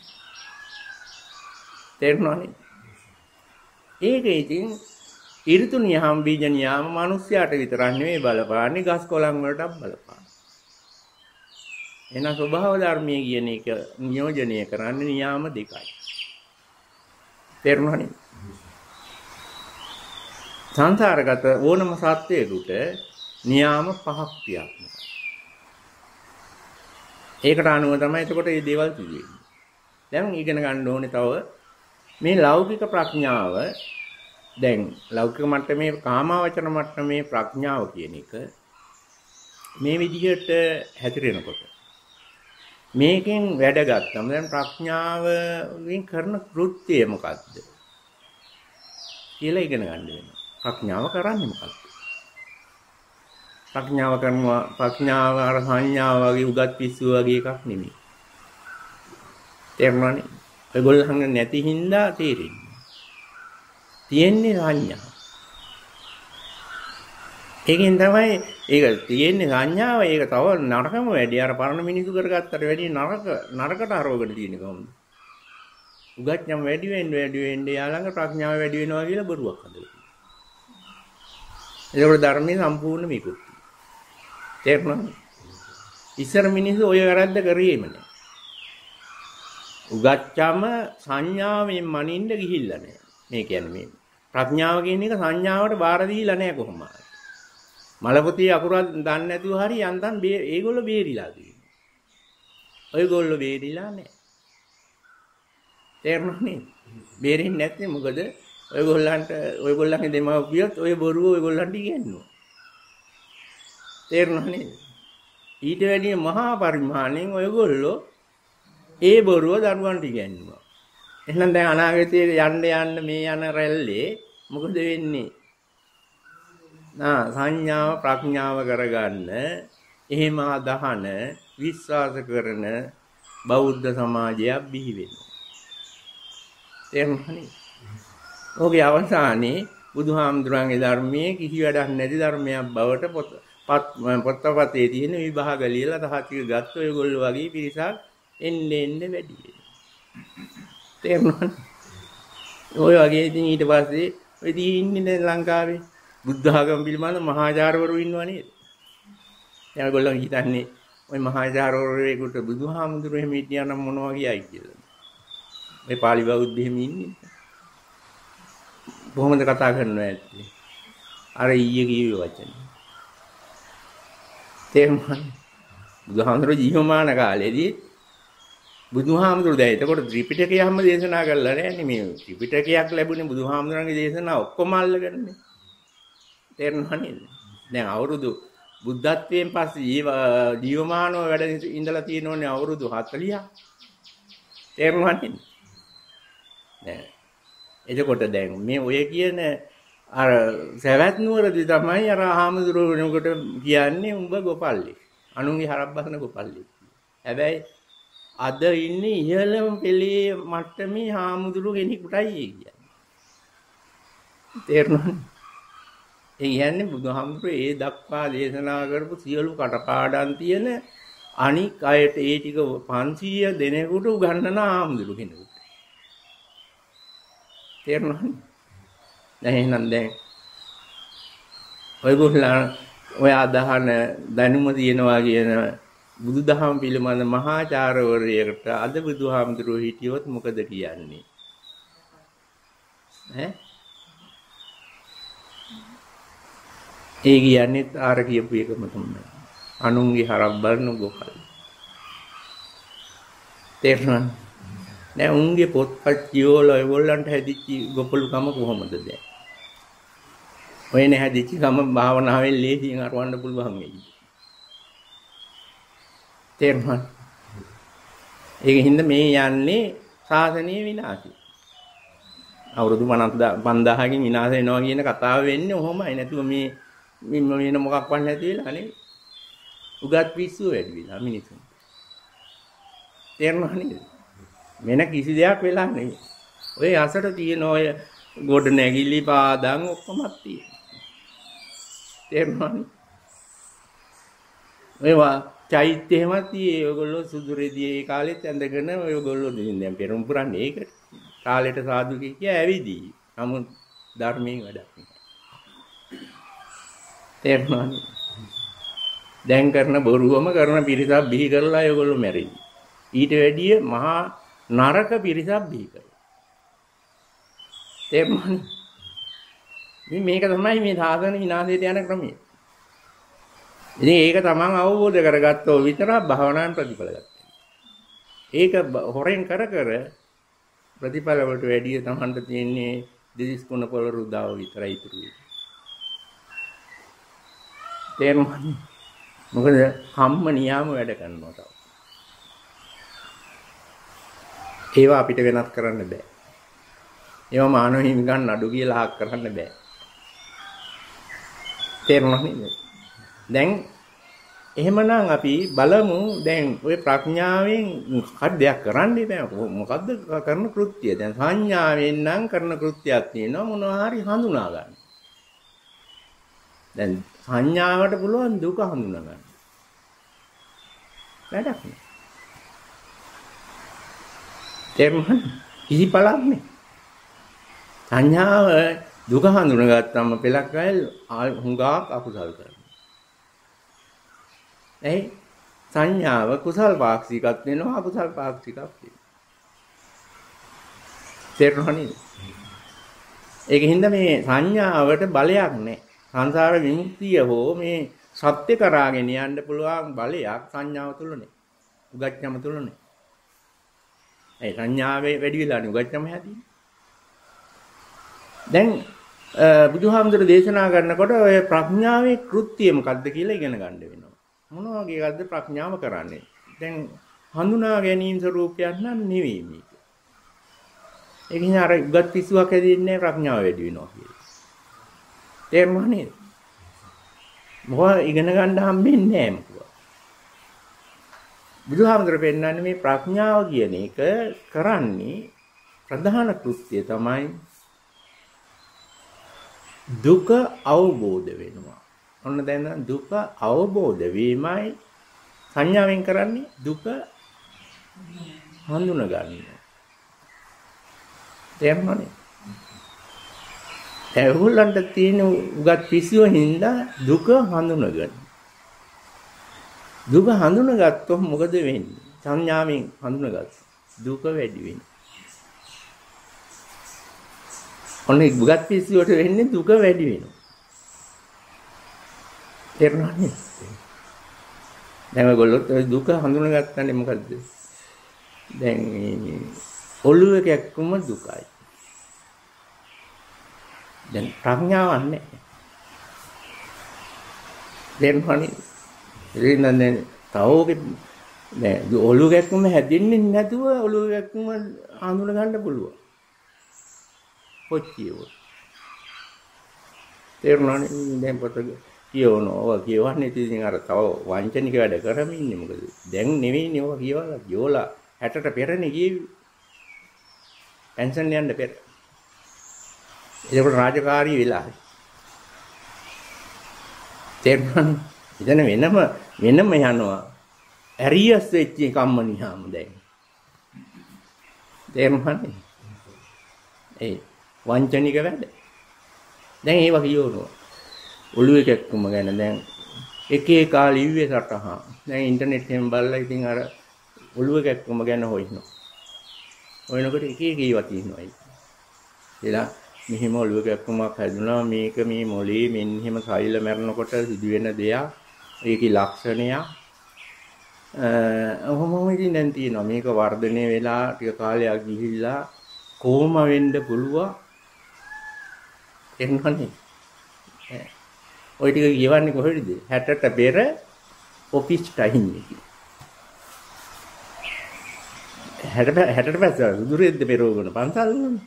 තේරුණානේ? ඒක ඉතින් ඍතු නියාම බීජ නියාම මිනිස්යාට විතරක් නෙවෙයි බලපාන්නේ ගස් කොළන් වලටත් බලපාන. එහෙනම් ස්වභාව ධර්මයේ කියන එක නියෝජනය කරන්නේ නියාම දෙකයි. තේරුණානේ? සංසාරගත ඕනම සත්‍යයකට නියාම පහක් තියනවා. ඒකට අනුව තමයි එතකොට මේ දේවල් තියෙන්නේ. දැන් ඉගෙන ගන්න ඕනේ තව මේ ලෞකික ප්‍රඥාව දැන් ලෞකික මට්ටමේ කාමාවචර මට්ටමේ ප්‍රඥාව කියන එක මේ විදිහට හැතිරෙනකොට මේකෙන් වැඩ ගත්තම දැන් ප්‍රඥාවෙන් කරන කෘත්‍යය මොකක්ද කියලා ඉගෙන ගන්න වෙනවා. ප්‍රඥාව කරන්නේ මොකක්ද? ප්‍රඥාව කරනවා ප්‍රඥාව අර සංඥාව වගේ උගත් පිස්සු වගේ එකක් නෙමෙයි. තේරුණානේ? ඒගොල්ලන් නැති හින්දා තේරෙන්නේ. තියෙන්නේ සංඥා. ඒකෙන් තමයි ඒක තියෙන්නේ සංඥාව. ඒක තව නරකම වැඩි. අර පරණ මිනිසු කරගත්තට වැඩි නරකට හරවගෙන තියෙන කොහොමද? උගත්ඥම් වැඩි වෙන්න යාළඟ ප්‍රඥාව වැඩි වෙනවා කියලා බොරුවක් හදලා. ඒකවල ධර්මයේ සම්පූර්ණ විකෘති. තේරුණාද? ඉස්සර මිනිස්සු ඔය වැරද්ද කරේම නෑ. උගත්චම සංඥාවෙන් මනින්න ගිහිල්ලා නෑ. මේ කියන්නේ මේ ප්‍රඥාව කියන එක සංඥාවට බාර දීලා නෑ කොහොමද? මලපොතේ අකුරක් දන්නේ නැතුව හරි යන්තම් ඒගොල්ලෝ බේරිලා තියෙනවා. ඔයගොල්ලෝ බේරිලා නෑ. තේරුණානේ? බේරෙන්නේ නැත්නම් මොකද? ඔයගොල්ලන්ගේ දෙමාපියොත් ඔය බොරුව ඔයගොල්ලන්ට ඉගෙනුවා. තේරුණානේ? ඊට වැඩිය මහා පරිමාණයෙන් ඔයගොල්ලෝ ඒ බොරුව දරුවන්ට ඉගෙනුවා. එහෙනම් දැන් අනාගතයේ යන්න මේ යන රැල්ලේ මොකද වෙන්නේ? සංඥාව ප්‍රඥාව කරගන්න එහෙම අදහන විශ්වාස කරන බෞද්ධ සමාජයක් බිහි වෙනවා. තේරුණානේ? ඔහුගේ අවසානයේ බුදුහාමුදුරන්ගේ ධර්මයේ කිසි වැඩක් නැති ධර්මයක් බවට පොත්පතේ තියෙන විභාග ලියලා තහතිර ගත්ත ඔයගොල්ලෝ වගේ පිරිසක් එන්න වැඩි වෙනවා. තේරුණානේ? ඔය වගේ ඉතින් ඊට පස්සේ ඔය ඉන්නේ ලංකාවේ බුද්ධ ආගම පිළිබඳ මහාචාර්යවරු ඉන්නව නේද? දැන් ඔයගොල්ලෝ හිතන්නේ ওই මහාචාර්යවරුන්ට බුදුහාමුදුරුවෝ එහෙම හිටියා නම් මොනවා කියයි කියලා. මේ පාලි බෞද්ධ එහෙම ඉන්නේ. කොහොමද කතා කරනවා ඇත්තේ? අර ඊයේ කිව්ව වචන. තේරුණාද? බුදුහාමුදුරුවෝ ජීවමාන කාලේදී බුදුහාමුදුරුවෝ දැන් එතකොට ත්‍රිපිටකය හැම දේශනා කරලා නැහැ මේ ත්‍රිපිටකයක් ලැබුණේ බුදුහාමුදුරන්ගේ දේශනා ඔක්කොම අල්ලගන්නේ. තේරුණා නේද? දැන් අවුරුදු බුද්ධත්වයෙන් පස්සේ ජීවමානව වැඩ ඉඳලා තියෙනෝනේ අවුරුදු 40ක්. තේරුණා නේද? නෑ. එතකොට දැන් මේ ඔය කියන අර සවැත් නුවරදී තමයි අර හාමුදුරුවෝකට කියන්නේ උඹ ගොපල්ලේ. අනුන්ගේ හරක් බසන ගොපල්ලේ. හැබැයි අද ඉන්නේ ඉහළම පෙළේ මට්ටමේ හාමුදුරු කෙනෙකුටයි කියන්නේ. තේරුණාද? ඒ කියන්නේ බුදුහාමුදුරේ ඒ දක්වා දේශනා කරපු සියලු කටපාඩම් තියෙන අනික් අයට ඒ ටික 500 දෙනෙකුට උගන්වන හාමුදුරු කෙනෙකුට. තේරුණාද? එහෙනම් දැන් ඔයගොල්ලෝ ඔය අදහන දැනුම තියනවා කියන බුදුදහම පිළිබඳ මහාචාර්යවරයෙකුට අද බුදුහාමුදුරුවෝ හිටියොත් මොකද කියන්නේ? ඒ කියන්නේ ආර කියපු එකම තමයි. අනුන්ගේ හරක් බලන ගොකල්. තේරුණාද? දැන් උන්ගේ පොත්පත් කියවලා ඒගොල්ලන්ට හැදිච්ච ගොපලුකම කොහොමද දැන්? ඔය නැහැදිච්ච කම භාවනාවෙන් ලේසියෙන් අරවන්න පුළුවන් වෙයි. තේරුණාද? ඒකින්ද මේ යන්නේ සාසනීය විනාශය. අවුරුදු 5000කින් විනාශ වෙනවා කියන කතාව වෙන්නේ ඔහොමයි. නැතුව මේ වෙන මොකක්වත් නැති වෙලා නෙවෙයි. උගත් පිස්සු වැඩි වෙලා මිනිසුන්. තේරුණා නේද? වෙන කිසි දෙයක් වෙලා නෙවෙයි. ඔය අසට තියෙන ඔය ගොඩ නැගිලි පාදම් ඔක්කොමත් තියෙනවා. තේරුණා නේද? ඒවා චෛත්‍ය එහෙමත් tie ඔයගොල්ලෝ සුදු රෙදි ඒ කාලෙත් ඇඳගෙන ඔයගොල්ලෝ දැන් පෙරම් පුරන්නේ ඒකට. කාලෙට සාදු කිය ඇවිදී. නමුත් ධර්මයෙන් වැඩක් නෑ. තේරුණාද? දැන් කරන බොරුවම කරන පිරිසක් බිහි කරලා ඔයගොල්ලෝ මැරෙයි. ඊට වැඩිය මහා නරක පිරිසක් බිහි කරලා. තේරුණාද? මේක තමයි මේ සාධන විනාශයට යන ක්‍රමය. ඉතින් ඒක තමන් අවබෝධ කරගත්තෝ විතරක් භාවනාවෙන් ප්‍රතිඵල ගන්නවා. ඒක හොරෙන් කර ප්‍රතිඵල වලට වැඩිය තමන්ට තියෙන්නේ දෙදිස් කුණ පොළ රුදාව විතරයි ඉතුරු වෙන්නේ. තේරුණාද? මොකද කම්ම නියාම වැඩ කරනවා තව. ඒවා අපිට වෙනස් කරන්න බෑ. ඒවා මානව හිමිකම් නඩු කියලා හක් කරන්න බෑ. තේරුණා නේද? දැන් එහෙමනම් අපි බලමු දැන් ওই ප්‍රඥාවෙන් මොකක්ද දෙයක් කරන්න බෑ. මොකද්ද කරන කෘත්‍යය? දැන් සංඥාවෙන් නම් කරන කෘත්‍යයක් තියෙනවා මොනවා හරි හඳුනා ගන්න. දැන් සංඥාවට පුළුවන් දුක හඳුනා ගන්න. වැඩක් නෑ. තේරුණාද? කිසි පළක් නෑ. සංඥාව දුක හඳුනාගත්තම පෙලක් අය හුඟක් අකුසල් කරනවා. සංඥාව කුසල් පාක්ෂිකක් වෙනවා අකුසල් පාක්ෂිකක් වෙනවා. තේරුණා නේද? ඒකින්ද මේ සංඥාවට බලයක් නැහැ. සංසාර විමුක්තිය හෝ මේ සත්‍ය කරාගෙන යන්න පුළුවන් බලයක් සංඥාව තුල නැහැ. උගත්කම තුල නැහැ. ඒ සංඥාවේ වැඩි වෙලානේ උගත්කම හැදෙන්නේ. දැන් බුදුහාමුදුර දේශනා කරනකොට ඔය ප්‍රඥාවේ කෘත්‍යය මොකක්ද කියලා ඉගෙන ගන්න වෙනවා. මොන වගේද ප්‍රඥාව කරන්නේ? දැන් හඳුනා ගැනීම ස්වરૂපයක් නම් නෙවෙයි මේක. ඒක නිසා අර උගත් පිස්සුවක් හැදෙන්නේ ප්‍රඥාව වැඩි වෙනවා කියලා. තේරුණා නේද? මොකද ඉගෙන ගන්න හම්බෙන්නේ නැහැ මොකද. බුදුහාමුදුරුවෝ පෙන්නන්නේ මේ ප්‍රඥාව කියන එක කරන්නේ ප්‍රධාන කෘත්‍යය තමයි දුක අවබෝධ වෙනවා. ඔන්න දැන් දුක අවබෝධ වීමයි සංඥාවෙන් කරන්නේ දුක හඳුන ගන්න. තේරුණානේ? ඒගොල්ලන්ට තියෙන උගත් පිස්සුව හින්දා දුක හඳුනගන්න. දුක හඳුනගත්තොත් මොකද වෙන්නේ? සංඥාවෙන් හඳුනගත්ත දුක වැඩි වෙනවා. ඔන්න උගත් පිස්සුවට වෙන්නේ දුක වැඩි වෙනවා. තේරුණානේ? දැන් ඔයගොල්ලෝ දුක හඳුනගත්තනේ මොකද්ද? දැන් මේ ඔළුව කැක්කුම දුකයි. දැන් ප්‍රඥාවක් නැහැ. දැන් ඉතින් තවෝගේ නෑ ඔළුව කැක්කුම හැදෙන්නේ නැතුව ඔළුව කැක්කුම හඳුන ගන්න පුළුවන්. කොච්චියව. තේරුණානේ දැන් පොත කියවනවා කියවන්නේ ඉතින් අර තව වංචනික වැඩ කරමින් ඉන්නේ මොකද? දැන් නෙවෙයිනේ ඔය කියවලා ගියෝලා 60ට පෙරනේ ගියේ. පෙන්ෂන් යන්න පෙර. ඒකට රාජකාරී වෙලා. තේරුණානේ? ඉතින් වෙනම යනවා. ඇරියස් වෙච්ච කම්මනිහාම දැන්. තේරුණානේ? ඒ වංචනික වැඩ. දැන් ඒව කියවනවා. ඔළුවේ කැක්කුම ගැන දැන් එක එක ලිව්වේ සටහන්. දැන් ඉන්ටර්නෙට් එකෙන් බලලා ඉතින් අර ඔළුවේ කැක්කුම ගැන හොයනවා. හොයනකොට එක එක ඒවා තියෙනවා. එලා මෙහිම ඔළුවේ කැක්කුමක් හැදුනා මේක මේ මොළේ මෙන්න එහෙම සෛල මැරෙනකොට සිදුවෙන දෙයක්. ඒකේ ලක්ෂණයක්. ඔහොම ඉතින් දැන් තියෙනවා. මේක වර්ධනය වෙලා ටික කාලයක් ගිහිල්ලා කොහොම වෙන්න පුළුවන්? එන්නනේ. ඔය ටික කියවන්නේ කොහෙද? 60ට පෙර ඔෆිස් ටයිම් එකේ. 60ට පස්සේ දුරෙද්ද පෙරවගෙන පන්සල් වුණා.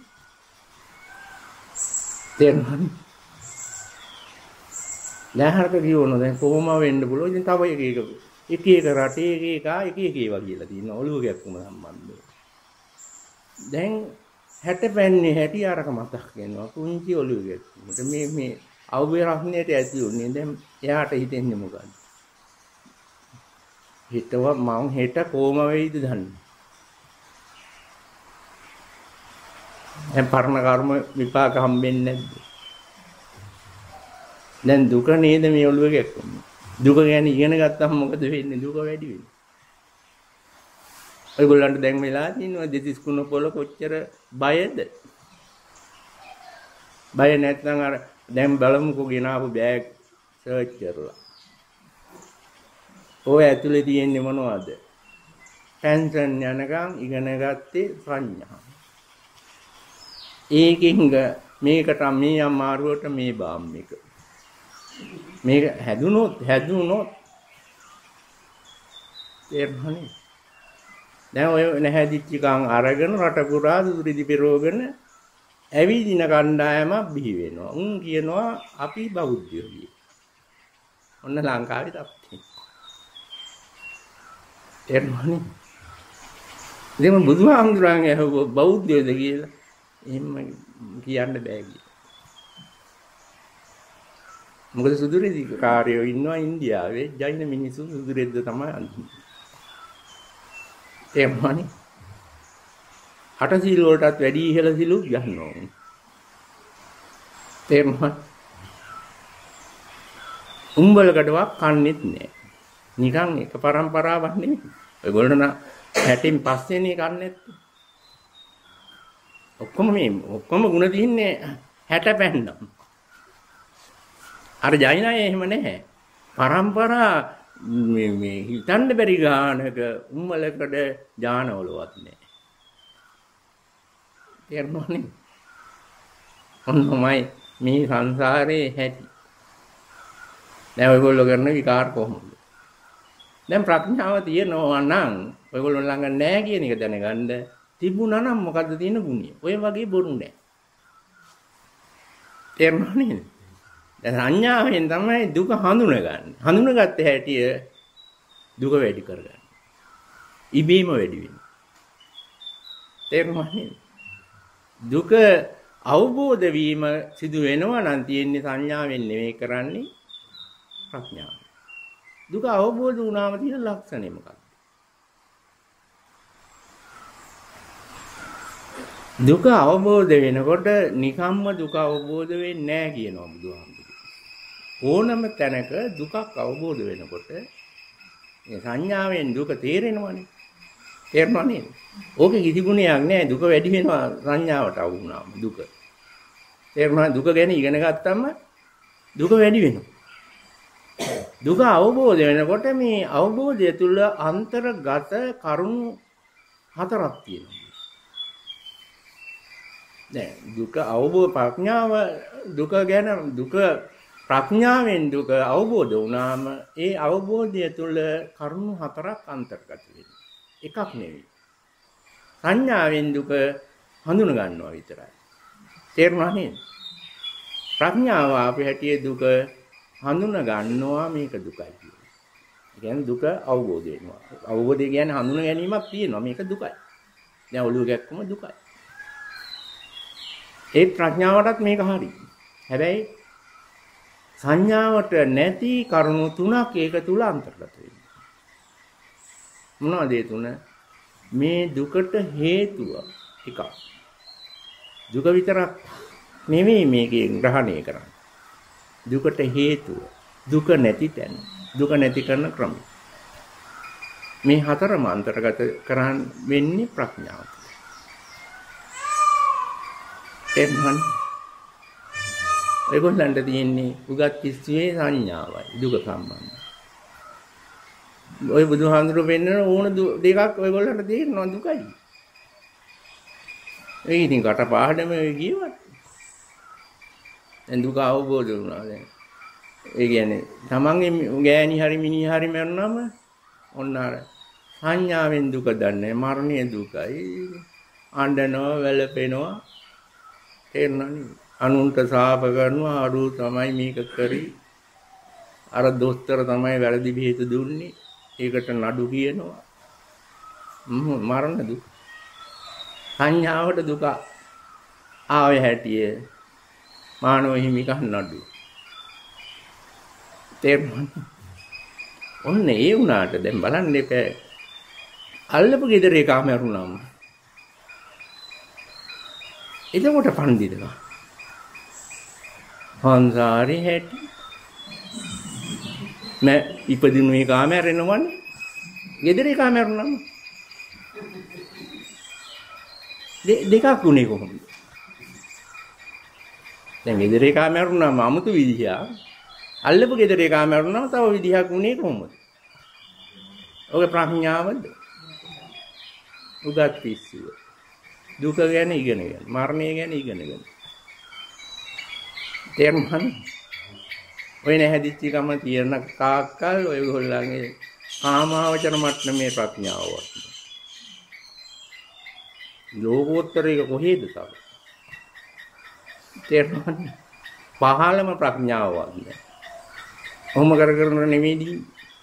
තේරුණානේ? නැහරට කියවනවා දැන් කොහොම වෙන්න පුළුවන්? ඉතින් තව එක රටේ එක ඒවා කියලා තියෙනවා ඔළුව කැක්කුම සම්බන්ධව. දැන් 60 පැන්නේ හැටි අරක මතක් වෙනවා. කුංචි ඔළුව කැක්කුමට මේ අවබෝධයන්ට ඇති උනේ දැන් එයාට හිතෙන්නේ මොකද්ද? හිතව මං හෙට කොහොම වෙයිද දන්නේ. දැන් පරණ කර්ම විපාක හම්බෙන්නේ නැද්ද? දැන් දුක නේද මේ ඔළුව කැක්කුම. දුක ගැන ඉගෙන ගත්තම මොකද වෙන්නේ? දුක වැඩි වෙනවා. ඔයගොල්ලන්ට දැන් වෙලා තියෙනවා දෙතිස් කුණ පොළ කොච්චර බයද? බය නැත්නම් අර දැන් බලමුකෝ ගෙනාවු බෑග් සර්ච් කරලා. ඔය ඇතුලේ තියෙන්නේ මොනවද? පෙන්ෂන් යනකම් ඉගෙන ගත්තේ සංඥා. ඒකින් මේකට මේ අමාරුවට මේ බාම් එක. මේක හැදුනොත් තේරුණානේ? දැන් ඔය නැහැදිච්ච කන් අරගෙන රට පුරා දුරිදි පෙරෝගෙන ඇවිදින කණ්ඩායමක් බිහි වෙනවා. උන් කියනවා අපි බෞද්ධයෝ කියලා. ඔන්න ලංකාවේ තත්ත්වය. එර්මණි. දෙම බුදුහාමුදුරන්ගේ අහුව බෞද්ධයෝද කියලා එහෙම කියන්න බෑ කියලා. මොකද සුදුරෙදි කාර්යෝ ඉන්නවා ඉන්දියාවේ ජෛන මිනිස්සු සුදුරෙද්ද තමයි අඳින්නේ. එර්මණි. අටසිල් වලටත් වැඩි ඉහළ සිලු ගන්නවා. තේරුණා? උඹලකටවත් කන්නේත් නෑ. නිකන් එක પરම්පරාවක් නෙමෙයි. ඔයගොල්ලෝ නම් 60න් පස්සේනේ කන්නේත්. ඔක්කොම ಗುಣ තින්නේ 60 පැන්නම්. අර ජෛනය එහෙම නැහැ. પરම්පරා මේ හිතන්න බැරි ගානක උඹලකට ඥානවලවත් නෑ. තේරුණානේ? ඔන්නමයි මේ සංසාරේ හැටි. දැන් ඔයගොල්ලෝ කරන විකාර කොහොමද? දැන් ප්‍රඥාව තියෙනවා නම් ඔයගොල්ලෝ ළඟ නැහැ කියන එක දැනගන්න තිබුණා නම් මොකද්ද තියෙන ගුණය? ඔය වගේ බොරු නැහැ. තේරුණා නේද? දැන් සංඥාවෙන් තමයි දුක හඳුනගන්නේ. හඳුනගත්ත හැටි දුක වැඩි කරගන්න. ඉබේම වැඩි වෙනවා. තේරුණාද? දුක අවබෝධ වීම සිදු වෙනවා නම් තියෙන්නේ සංඥාවෙන් නෙවෙයි කරන්නේ ප්‍රඥාවෙන්. දුක අවබෝධ වුණාම තියෙන ලක්ෂණය මොකක්ද? දුක අවබෝධ වෙනකොට නිකම්ම දුක අවබෝධ වෙන්නේ නැහැ කියනවා බුදුහාමුදුරුවෝ. ඕනම තැනක දුකක් අවබෝධ වෙනකොට මේ සංඥාවෙන් දුක තේරෙනවනේ. තේරෙනව නේද? ඕකේ කිසි ගුණයක් නැහැ. දුක වැඩි වෙනවා සංඥාවට අවු වුණාම දුක. තේරුණා? දුක ගැන ඉගෙන ගත්තම දුක වැඩි වෙනවා. දුක අවබෝධ වෙනකොට මේ අවබෝධය තුළ අන්තර්ගත කරුණු හතරක් තියෙනවා. දැන් දුක අවබෝධ ප්‍රඥාව දුක ගැන දුක ප්‍රඥාවෙන් දුක අවබෝධ වුණාම ඒ අවබෝධය තුළ කරුණු හතරක් අන්තර්ගත වෙනවා. එකක් නෙවෙයි. සංඥාවෙන් දුක හඳුන ගන්නවා විතරයි. තේරුණා නේද? ප්‍රඥාව අපේ හැටියේ දුක හඳුන ගන්නවා මේක දුකයි කියලා. ඒ කියන්නේ දුක අවබෝධ වෙනවා. අවබෝධය කියන්නේ හඳුන ගැනීමක් තියෙනවා මේක දුකයි. දැන් ඔළුව ගැක්කම දුකයි. ඒ ප්‍රඥාවටත් මේක හරි. හැබැයි සංඥාවට නැති කරුණු තුනක් ඒක තුල අන්තර්ගත වෙනවා. මොනවද ඒ තුන? මේ දුකට හේතුව එකක්. දුක විතරක් නෙමෙයි මේකේ ග්‍රහණය කරන්නේ. දුකට හේතුව, දුක නැති තැන, දුක නැති කරන ක්‍රම. මේ හතරම අන්තර්ගත කරන් වෙන්නේ ප්‍රඥාව. එම්හන් ඒගොල්ලන්ට තියෙන්නේ උගත් කිස්සේ සංඥාවයි දුක සම්බන්ධ. ඔය බුදුහාඳුරු වෙන්න ඕන දෙකක් ඔයගොල්ලන්ට තේරෙනවා දුකයි. ඒ ඉතින් කටපාඩම ගියවත් දැන් දුක අවබෝධ වුණා දැන්. ඒ කියන්නේ තමන්ගේ ගෑණි හරි මිනිහ හරි මරනම ඔන්න අර සංඥාවෙන් දුක දන්නේ මරණය දුකයි. අඬනවා වැළපෙනවා තේරෙනවනේ. අනුන්ට සාප කරනවා අරු තමයි මේක කරේ. අර දොස්තර තමයි වැරදි බෙහෙත දුන්නේ. ඒකට නඩු කියනවා. මරණ දුක. සංඥාවට දුක ආවේ හැටිය මානව හිමිකම් නඩු. තේරුණාද? ඔන්න ඒ වුණාට දැන් බලන්න එපා. අල්ලපු ගෙදර එකම මරුණාම. එතකොට පණ්ඩිතකා. සංසාරේ හැටි. මම ඉපදිනු එකම මැරෙනවනේ. ගෙදර එකම මරුණාම. දෙකක් උනේ කොහොමද? දැන් ගෙදර එකම මරුණාම 아무තු විදිහක්. අල්ලපු ගෙදර එකම මරුණාම තව විදිහක් උනේ කොහොමද? ඔගේ ප්‍රඥාවද? උගත් පිස්සුව. දුක ගැන ඉගෙනගෙන, මරණය ගැන ඉගෙනගෙන. තේරුණාද? ඔය නැහැදිච්ච කම තියෙන කාක්කල් ඔයගොල්ලන්ගේ කාමාවචර මට්ටමේ ප්‍රඥාව වටනවා. ලෝකෝත්තර එක කොහෙද තව? තේරුණාද? පහළම ප්‍රඥාව වගේ. කොහොම කරගෙන නෙමෙයිදී.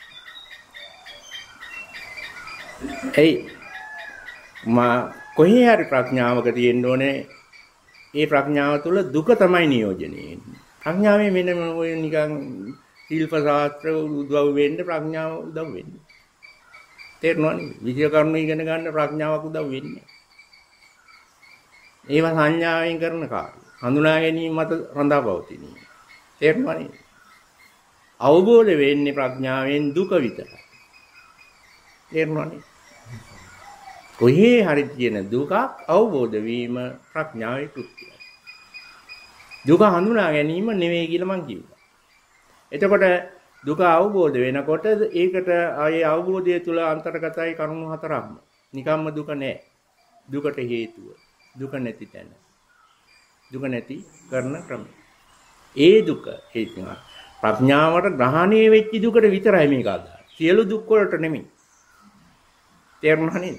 එයි මා කොහේ හරි ප්‍රඥාවක තියෙන්න ඕනේ. ඒ ප්‍රඥාව තුළ දුක තමයි නියෝජනය වෙන්නේ. ප්‍රඥාවේ මෙන්න ඔය නිකන් ශිල්ප ශාස්ත්‍ර උදව් වෙන්න ප්‍රඥාව උදව් වෙන්නේ. තේරුණානේ? විද්‍යා කරුණු ඉගෙන ගන්න ප්‍රඥාවක් උදව් වෙන්නේ. ඒවා සංඥාවෙන් කරන කාර්ය. හඳුනා ගැනීම මත රඳාපවතින. තේරුණානේ? අවබෝධ වෙන්නේ ප්‍රඥාවෙන් දුක විතරයි. තේරුණානේ? කොහේ හරි තියෙන දුකක් අවබෝධ වීම ප්‍රඥාවේ කෘත්‍යයි. දුක හඳුනා ගැනීම නෙවෙයි කියලා මං කිව්වා. එතකොට දුක අවබෝධ වෙනකොට ඒකට ආයේ අවබෝධය තුළ අන්තර්ගතයි කරුණු හතරක්ම. නිකම්ම දුක නෑ. දුකට හේතුව. දුක නැති තැන. දුක නැති කරන ක්‍රමය. ඒ දුක ප්‍රඥාවට ග්‍රහණය වෙච්ච දුකට විතරයි මේක අදාළ. සියලු දුක් වලට නෙමෙයි. තේරුණා නේද?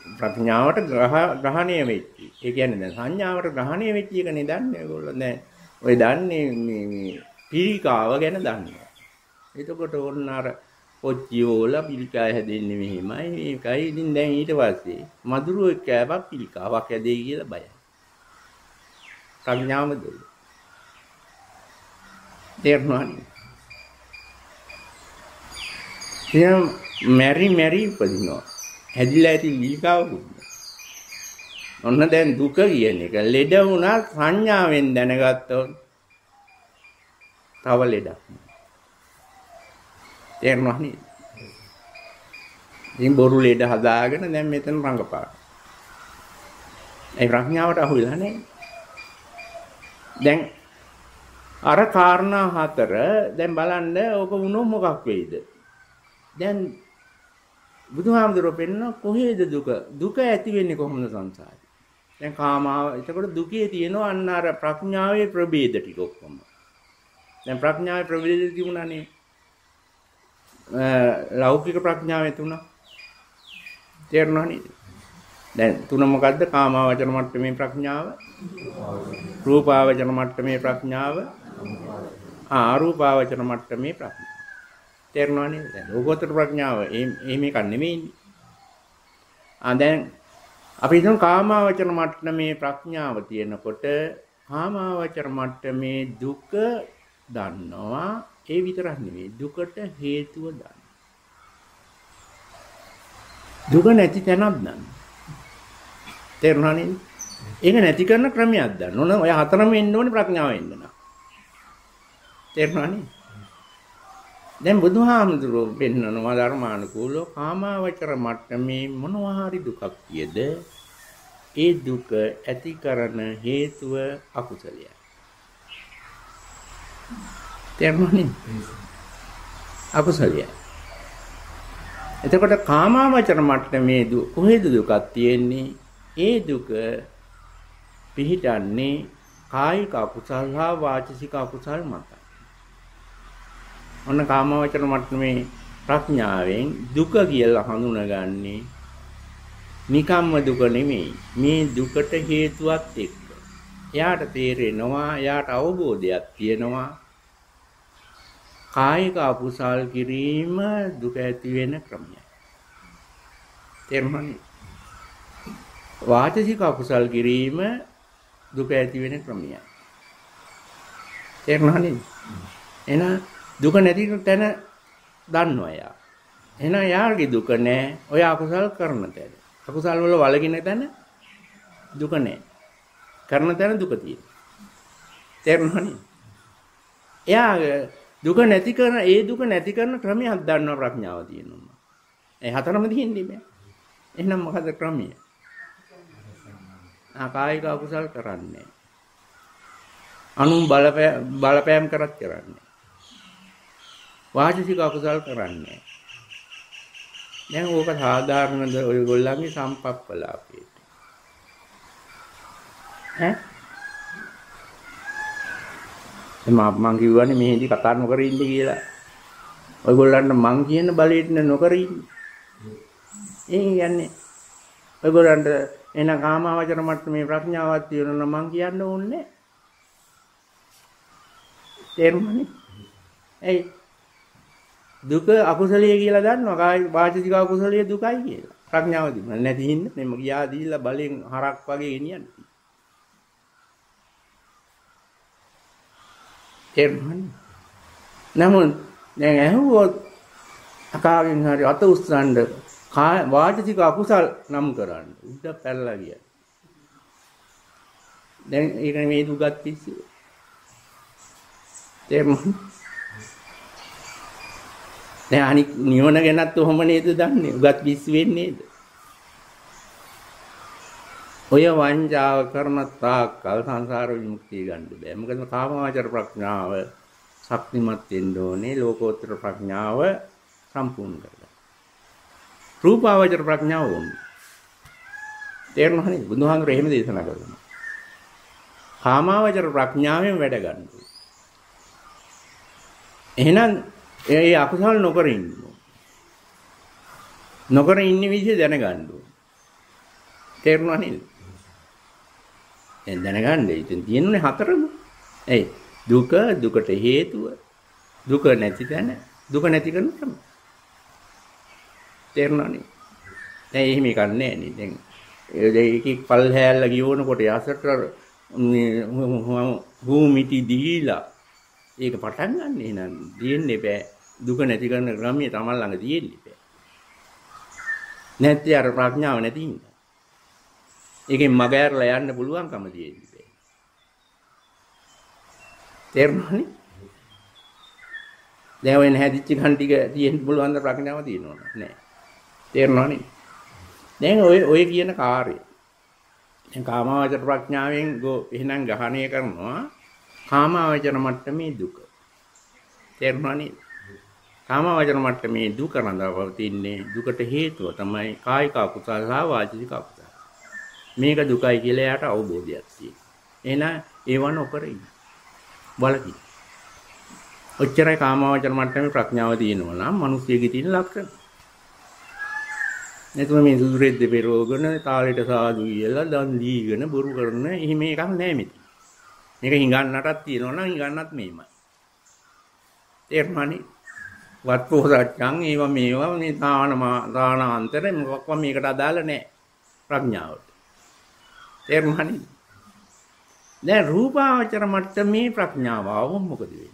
ප්‍රඥාවට ග්‍රහණය වෙච්ච. ඒ කියන්නේ දැන් සංඥාවට ග්‍රහණය වෙච්ච එක නේ දන්නේ ඔයගොල්ලෝ. දැන් ඔය දන්නේ මේ පිළිකාව ගැන දන්නවා. එතකොට ඕන්න අර පොච්චියෝල පිළිකා හැදෙන්නේ මෙහිමයි. ඒකයි ඉතින් දැන් ඊට පස්සේ මදුරුව කෑවක් පිළිකාවක් හැදෙයි කියලා බයයි. ප්‍රඥාවද? තේරුණානේ? එයා මෙරි උපදිනවා. හැදිලා ඇති පිළිකාවකුත්. ඔන්න දැන් දුක කියන එක ලෙඩ වුණා සංඥාවෙන් දැනගත්තොත් තව ලෙඩක්. තේරුණා නේද? ඉතින් බොරු ලෙඩ හදාගෙන දැන් මෙතන රංගපාන. ඒ ප්‍රඥාවට අහු වෙලා නැහැ. දැන් අර කාරණා හතර දැන් බලන්න ඕක වුණොත් මොකක් වෙයිද? දැන් බුදුහාමුදුරුවෝ පෙන්න කොහේද දුක? දුක ඇති වෙන්නේ කොහොමද සංසාරේ? දැන් කාමාව එතකොට දුකේ තියෙනවා අන්න අර ප්‍රඥාවේ ප්‍රභේද ටික ඔක්කොම. දැන් ප්‍රඥාවේ ප්‍රභේද තිබුණානේ. ලෞකික ප්‍රඥාවේ තුන. තේරුණා නේද? දැන් තුන මොකද්ද? කාමාවචර මට්ටමේ ප්‍රඥාව, රූපාවචර මට්ටමේ ප්‍රඥාව, අරූපාවචර මට්ටමේ ප්‍රඥාව. තේරුණා නේද? දැන් ලෝකෝත්තර ප්‍රඥාව එහෙම එකක් නෙමෙයිනේ. දැන් අපි හිතමු කාමාවචර මට්ටමේ ප්‍රඥාව තියෙනකොට කාමාවචර මට්ටමේ දුක දන්නවා. ඒ විතරක් නෙවෙයි දුකට හේතුව දන්නවා. දුක නැති තැනක් දන්නවා. තේරුණා නේද? ඒක නැති කරන ක්‍රමයක් දන්න. ඕන ඔය හතරම එන්න ඕනේ ප්‍රඥාව එන්න නම්. තේරුණා නේද? දැන් බුදුහාමුදුරුවෝ පෙන්නනවා ධර්මානුකූලව කාමාවචර මට්ටමේ මොනවා හරි දුකක් කියද ඒ දුක ඇති කරන හේතුව අකුසලයි. තේරුණානේ? අකුසලයි. එතකොට කාමාවචර මට්ටමේ කොහෙද දුකක් තියෙන්නේ? ඒ දුක පිහිටන්නේ කායික අකුසල හා වාචික අකුසල මත. ඔන්න කාමාවචර මට්ටමේ ප්‍රඥාවෙන් දුක කියලා හඳුනගන්නේ නිකම්ම දුක නෙමෙයි. මේ දුකට හේතුවක් එක්ක. එයාට තේරෙනවා, එයාට අවබෝධයක් තියෙනවා. කායික අකුසල් කිරීම දුක ඇති වෙන ක්‍රමයක්. තේරුණානේ? වාචික අකුසල් කිරීම දුක ඇති වෙන ක්‍රමයක්. තේරුණානේ? එහෙනම් දුක නැති තැන දන්නවා යා. එහෙනම් යාගේ දුක නැහැ. ඔය අකුසල් කරන තැන. අකුසල් වල වලකින තැන දුක නැහැ. කරන තැන දුක තියෙනවා. තේරුණානේ? එයා දුක නැති කරන ඒ දුක නැති කරන ක්‍රමයක් දන්නවා ප්‍රඥාව තියෙනවා. ඒ හතරම තියෙන්නේ බෑ. එහෙනම් මොකද ක්‍රමය? කායික අකුසල් කරන්නේ. අනුන් බලපෑම් කරත් කරන්නේ. වාචික අකුසල් කරන්නේ. දැන් ඕක සාධාරණද ඔයගොල්ලන්ගේ සම්පප්පලාපේට? මම කිව්වනේ මෙහෙදි කතා නොකර ඉන්න කියලා. ඔයගොල්ලන්ට මං කියන බලයට නොකර ඉන්න. ඒ කියන්නේ ඔයගොල්ලන්ට එන කාමාවචර මට්ටමේ ප්‍රඥාවක් තියෙනවා මං කියන්න ඕනේ. තේරුණානේ? ඒ දුක අකුසලිය කියලා දන්නවා. කාය වාචික අකුසලිය දුකයි කියලා. ප්‍රඥාව දිනන නැති හින්දා මෙම ගියා දීලා බලෙන් හරක් වගේ ගෙනියන්නේ. තේරුණානේ? නමුත් දැන් ඇහුවොත් අකාගෙන් හරි අත උස්සන්න වාචික අකුසල් නම් කරන්න. උඩ පැනලා ගියා. දැන් ඒක මේ දුගත් පිස්සු. තේරුණානේ? දැන් අනික් නිවන ගැනත් ඔහොම නේද දන්නේ? උගත් පිස්සු වෙන්නේ නේද? ඔය වංචාව කරන තාක්කල් සංසාර විමුක්තිය ගන්න බෑ. මොකද කාමාවචර ප්‍රඥාව ශක්තිමත් වෙන්න ඕනේ. ලෝකෝත්තර ප්‍රඥාව සම්පූර්ණ කරගන්න. රූපාවචර ප්‍රඥාව ඕනේ. තේරුණා නේද? බුදුහාමුදුරේ එහෙම දේශනා කරනවා. කාමාවචර ප්‍රඥාවෙන් වැඩ ගන්න ඕනේ. එහෙනම් ඒ අකුසල් නොකර ඉන්න ඕනේ. නොකර ඉන්න විදිහ දැනගන්න ඕනේ. තේරුණා නේද? දැන් දැනගන්න ඉතින් තියෙනුනේ හතරම. ඒ දුකට හේතුව දුක නැති තැන දුක නැති කරන ක්‍රම. තේරුණානේ? දැන් එහෙම එකක් නැහැ නේ. දැන් ඒකේ පල් හැල්ල ගියවනකොට යසට භූමිටි දීලා ඒක පටන් ගන්න එහෙනම් දෙන්නේ බෑ. දුක නැති කරන ක්‍රමයේ තමයි ළඟ තියෙන්නේ බෑ. නැත්නම් අර ප්‍රඥාව නැති ඉඳලා. ඒකෙන් මග ඇරලා යන්න පුළුවන්කම තියෙන්නේ බෑ. තේරුණානේ? දැන් වෙන හැදිච්ච ගන් ටික තියෙන්න පුළුවන් ද ප්‍රඥාව තියෙනවද? නෑ. තේරුණානේ? දැන් ඔය කියන කාර්යය. දැන් කාමාවචර ප්‍රඥාවෙන් එහෙනම් ග්‍රහණය කරනවා කාමාවචර මට්ටමේ දුක. තේරුණානේ? කාමාවචර මට්ටමේ දුක රඳාපවතින්නේ දුකට හේතුව තමයි කායික අකුසල සහ වාචික අකුසල. මේක දුකයි කියලා යාට අවබෝධයක් තියෙනවා. එහෙනම් ඒව නොකරින් බලකි. ඔච්චරයි කාමාවචර මට්ටමේ ප්‍රඥාව තියෙනවා නම් මිනිස්සෙගේ තියෙන ලක්ෂණ. නැතුව මේ සුදුරෙද්ද පෙරෝගන තාලෙට සාදු කියලා දන් දීගෙන බොරු කරන එහෙම එකක් නැහැ මෙතන. මේක හිඟන්නටත් තියෙනවා නම් හිඟන්නත් මේමයි. තේරුණානේ? වත්පොසච්චන් ඒවා මේවා මේ දානාන්තර මොකක්වත් මේකට අදාළ නැහැ ප්‍රඥාවට. තේරුණානේ? දැන් රූපාවචර මට්ටමේ ප්‍රඥාව આવොත් මොකද වෙන්නේ?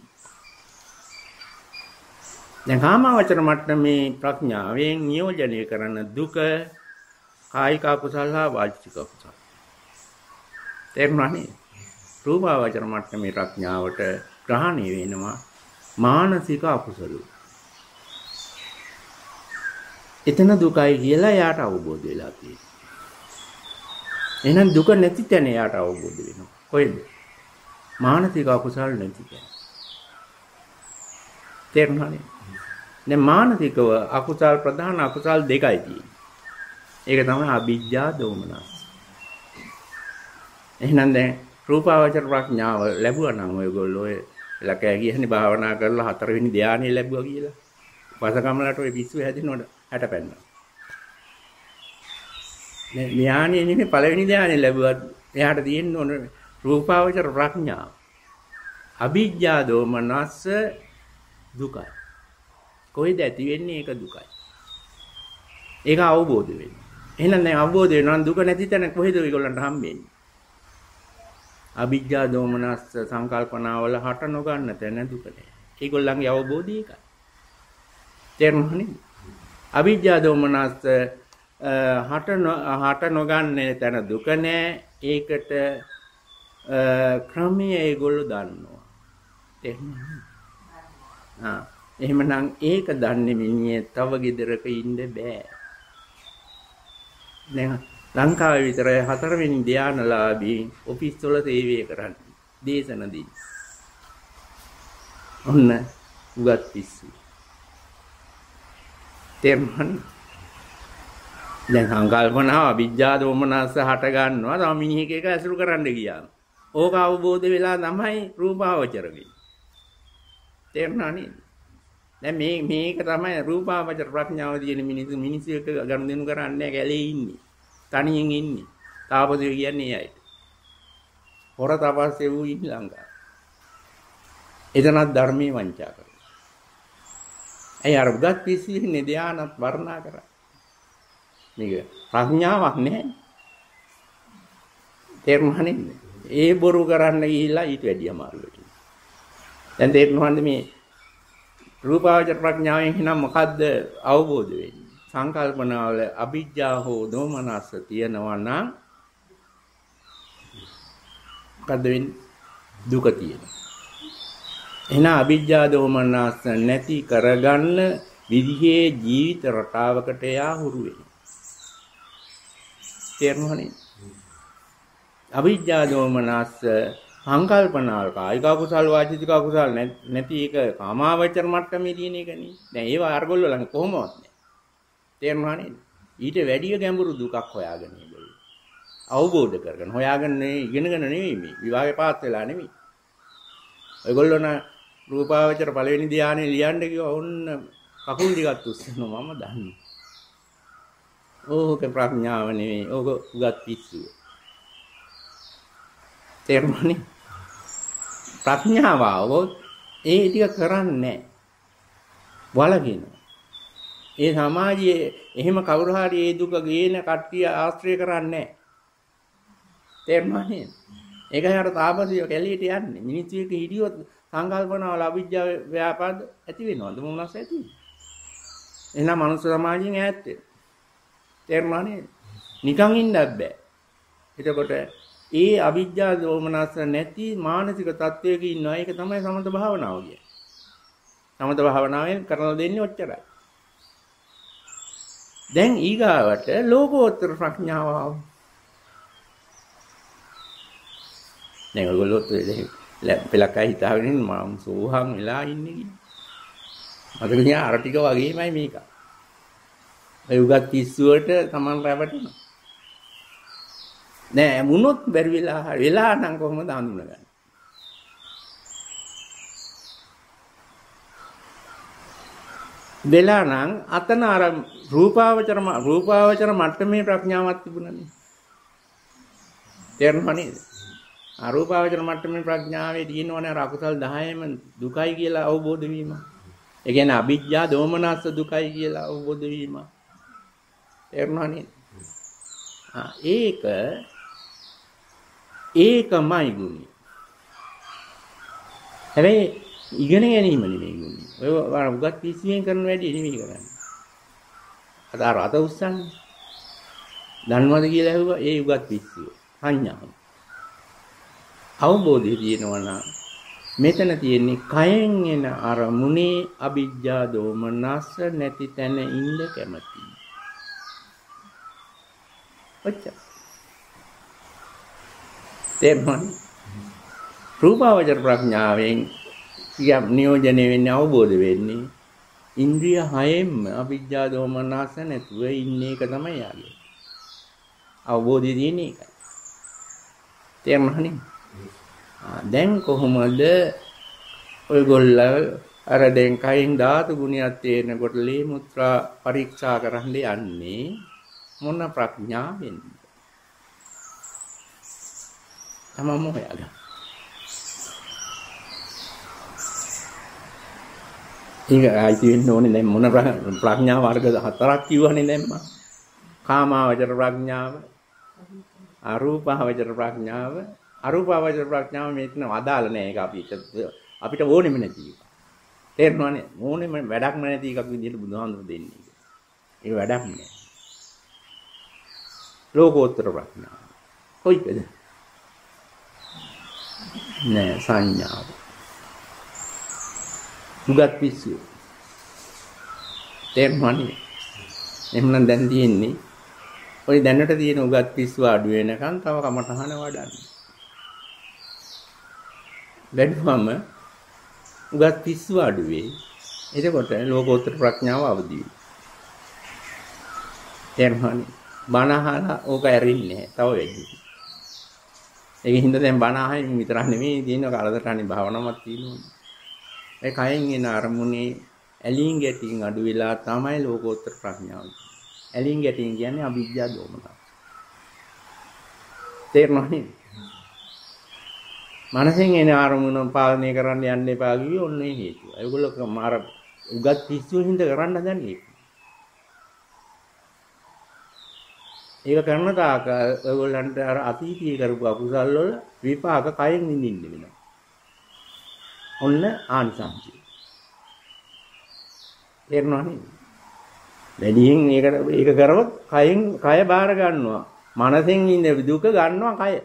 දැන් කාමාවචර මට්ටමේ ප්‍රඥාවෙන් නියෝජනය කරන දුක කායික අකුසල හා වාචික අකුසල. තේරුණානේ? රූපාවචර මට්ටමේ ප්‍රඥාවට ග්‍රහණය වෙනවා මානසික අකුසල. එතන දුකයි කියලා යාට අවබෝධ වෙලා තියෙනවා. එහෙනම් දුක නැති තැන යාට අවබෝධ වෙනවා. කොහෙද? මානසික අකුසල නැති තැන. තේරුණානේ? දැන් මානසිකව අකුසල් ප්‍රධාන අකුසල් දෙකයි තියෙන්නේ. ඒක තමයි අවිජ්ජා දෝමනස්. එහෙනම් දැන් රූපාවචර ප්‍රඥාව ලැබුවා නම් ඔයගොල්ලෝ ඔය ලකෑ කියන්නේ භාවනා කරලා හතරවෙනි ධානය ලැබුවා කියලා. පසකමලට ඔය පිස්සු හැදෙනකොට 60 පැන්නා. දැන් ධානය නෙමෙයි පළවෙනි ධානය ලැබුවත් එයාට තියෙන්න ඕන රූපාවචර ප්‍රඥාව. අවිජ්ජා දෝමනස් දුකයි. කොහෙද ඇති වෙන්නේ? ඒක දුකයි. ඒක අවබෝධ වෙන්නේ. එහෙනම් දැන් අවබෝධ වෙනවා නම් දුක නැති තැන කොහෙද ඒගොල්ලන්ට හම්බෙන්නේ? අවිජ්ජා දෝමනස් සංකල්පනාවල හට නොගන්න තැන දුක නැහැ. ඒගොල්ලන්ගේ අවබෝධය ඒකයි. තේරුණානේ? අවිජ්ජා දෝමනස් හට නොගන්න තැන දුක නැහැ. ඒකට ක්‍රමය ඒගොල්ලෝ දන්නවා. තේරුණා? එහෙමනම් ඒක දන්නේ මිනිහේ තව ගෙදරක ඉන්න බෑ. දැන් ලංකාවේ විතරයි 4 වෙනි ධානලාභී ඔෆිස් වල සේවය කරන්නේ. දේශනදී. ඔන්න උගත් පිස්සු. තේරුණානේ? දැන් සංකල්පනාව අවිජ්ජා දෝමනස්ස හට ගන්නවා. තම මිනිහෙක් එක ඇසුරු කරන්න ගියාම. ඕක අවබෝධ වෙලා තමයි රූපාවචර වෙන්නේ. තේරුණානේ? දැන් මේක තමයි රූපාවචර ප්‍රඥාව තියෙන මිනිස්සු එක ගනුදෙනු කරන්නේ ගැලේ ඉන්නේ. තනියෙන් ඉන්නේ. තාපසය කියන්නේ අයයි. හොර තපස්සේ වූ ඉන්න ලංකාව. එතනත් ධර්මයේ වංචා කරනවා. අය අර උගත් පිස්සුනේ ධානත් වර්ණා කරා. මේක ප්‍රඥාවක් නැහැ. තේරුණානේ? ඒ බොරු කරන්න ගිහිල්ලා ඊට වැඩිය අමාරුවට. දැන් තේරුණාද මේ රූපාවචර ප්‍රඥාවෙන් හිනම් මොකද්ද අවබෝධ වෙන්නේ? සංකල්පනාවල අවිජ්ජා හෝ දෝමනස්ස තියෙනවා නම් මොකද්ද වෙන්නේ? දුක තියෙනවා. එහෙනම් අවිජ්ජා දෝමනස්ස නැති කරගන්න විදිහේ ජීවිත රටාවකට යා හුරු වෙනවා. තේරුණානේ? අවිජ්ජා දෝමනස්ස සංකල්පනාල් කායික කුසල් වාචික කුසල් නැති එක කාමාවචර මට්ටමේ තියෙන එකනේ. දැන් ඒව අරගොල්ලෝ ළඟ කොහොමවත් නැහැ. තේරුණානේ? ඊට වැඩිය ගැඹුරු දුකක් හොයාගෙන ඉන්නේ. අවබෝධ කරගෙන හොයාගෙන ඉගෙනගෙන නෙවෙයි මේ විවාහේ පාත් වෙලා නෙවෙයි. ඔයගොල්ලෝ න රූපාවචර පළවෙනි ධානයේ ලියන්න කිව්වා ඔන්න කකුල් ටිකක් උස්සනවා මම දන්නේ. ඕක ප්‍රඥාව නෙවෙයි. ඕක උගත් පිස්සුව. තේරුණානේ? ප්‍රඥාව આવොත් ඒ ටික කරන්නේ නැහැ. වලකිනවා. ඒ සමාජයේ එහෙම කවුරු හරි ඒ දුක ගේන කට්ටිය ආශ්‍රය කරන්නේ නැහැ. තේරුණා නේද? ඒකයි අර තාපසිය කැලියට යන්නේ. මිනිස්සු එක හිටියොත් සංකල්පනාවල අවිජ්ජා ව්‍යාපාද ඇති වෙනවද? මොනවාස් ඇති? එහෙනම් මනුස්ස සමාජයෙන් ඈත් වෙන්න. තේරුණා නේද? නිකන් ඉන්නත් බෑ. එතකොට ඒ අවිජ්ජා දෝමනස්ස නැති මානසික තත්වයක ඉන්නවා. ඒක තමයි සමත භාවනාව කියන්නේ. සමත භාවනාවෙන් කරලා දෙන්නේ ඔච්චරයි. දැන් ඊගාවට ලෝකෝත්තර ප්‍රඥාව ආවා. දැන් ඔයගොල්ලෝ පෙලකයි හිතාගෙන ඉන්න මම සෝහම් වෙලා ඉන්නේ කිය. මතක තියා අර ටික වගේමයි මේක. ඒ උගත් පිස්සුවට Taman රැවටෙනවා. නෑ මුනොත් බැරි වෙලා නම් කොහොමද හඳුනගන්නේ? වෙලා නම් අතන අර රූපාවචර මට්ටමේ ප්‍රඥාවක් තිබුණානේ. තේරුණා නේද? අරූපාවචර මට්ටමේ ප්‍රඥාවේ තියෙනවනේ අර අකුසල් 10ම දුකයි කියලා අවබෝධ වීම. ඒ කියන්නේ අවිජ්ජා දෝමනස්ස දුකයි කියලා අවබෝධ වීම. තේරුණා නේද? ඒකමයි ගුණය. හැබැයි ඉගෙන ගැනීම නෙමෙයි ගුණය. ඔය උගත් පිස්සුවෙන් කරන වැඩි නෙමෙයි කරන්නේ. අර අත උස්සන්නේ. දන්නවද කියලා ඇහුවා ඒ උගත් පිස්සුව. සංඥාව. අවබෝධය තියෙනවා නම් මෙතන තියෙන්නේ කයෙන් එන අරමුණේ අවිජ්ජා දෝමනස්ස නැති තැන ඉන්න කැමති. ඔච්චර. තේරුණාද? රූපාවචර ප්‍රඥාවෙන් කියක් නියෝජනය වෙන්නේ අවබෝධ වෙන්නේ ඉන්ද්‍රිය හයෙන්ම අවිජ්ජා දෝමනස්ස නැතුව ඉන්න එක තමයි යාගේ. අවබෝධය තියෙන්නේ ඒකයි. තේරුණානේ? දැන් කොහොමද ඔයගොල්ලෝ අර දැන් කයින් ධාතු ගුණයක් තේරෙනකොට ලේ මුත්‍රා පරීක්ෂා කරන්න යන්නේ මොන ප්‍රඥාවෙන්ද? තමම හොයාගන්න. ඒක ආයිති වෙන්න ඕනේ දැන් මොන ප්‍රඥා වර්ග හතරක් කිව්වනේ දැන් මම. කාමාවචර ප්‍රඥාව, අරූපාවචර ප්‍රඥාව, අරූපාවචර ප්‍රඥාව මෙතන අදාළ නෑ. ඒක අපිට ඕනෙම නැති එක. තේරෙනවනේ? ඕනෙම වැඩක්ම නැති එකක් විදිහට බුදුහාමුදුරු දෙන්නේ. ඒක වැඩක් නෑ. ලෝකෝත්තර ප්‍රඥාව. කොයිද? නෑ සංඥාව. උගත් පිස්සු. තේරුණානේ? එහෙනම් දැන් තියෙන්නේ ඔය දැනට තියෙන උගත් පිස්සු අඩු වෙනකන් තව කමටහන වඩන්න. වැඩිවම උගත් පිස්සු අඩු වෙයි. එතකොට ලෝකෝත්තර ප්‍රඥාව අවදි වෙයි. තේරුණානේ? බණ අහලා ඕක ඇරින්නේ තව වැඩි. ඒක හින්දා දැන් බණ අහින් විතරක් නෙමෙයි තියෙන කාලසටහනේ භාවනාවක් තියෙනවා. ඒ කයෙන් එන අරමුණේ ඇලීම් ගැටීම් අඩු වෙලා තමයි ලෝකෝත්තර ප්‍රඥාව. ඇලීම් ගැටීම් කියන්නේ අවිජ්ජා දෝමනස්ස. තේරුණානේ? මනසෙන් එන අරමුණ පාලනය කරන්න යන්න එපා කිව්වේ ඔන්නේ හේතුව. ඒගොල්ලෝ මාර උගත් පිස්සුව හින්දා කරන්න හදන්නේ. ඒක කරන තාක ඔයගොල්ලන්ට අර අතීතයේ කරපු අකුසල් වල විපාක කයෙන් විඳින්න වෙනවා. ඔන්න ආනිසංසය. තේරුණානේ? වැඩියෙන් ඒක කරවොත් කයෙන් කය බාර ගන්නවා. මනසෙන් ඉන්න දුක ගන්නවා කය.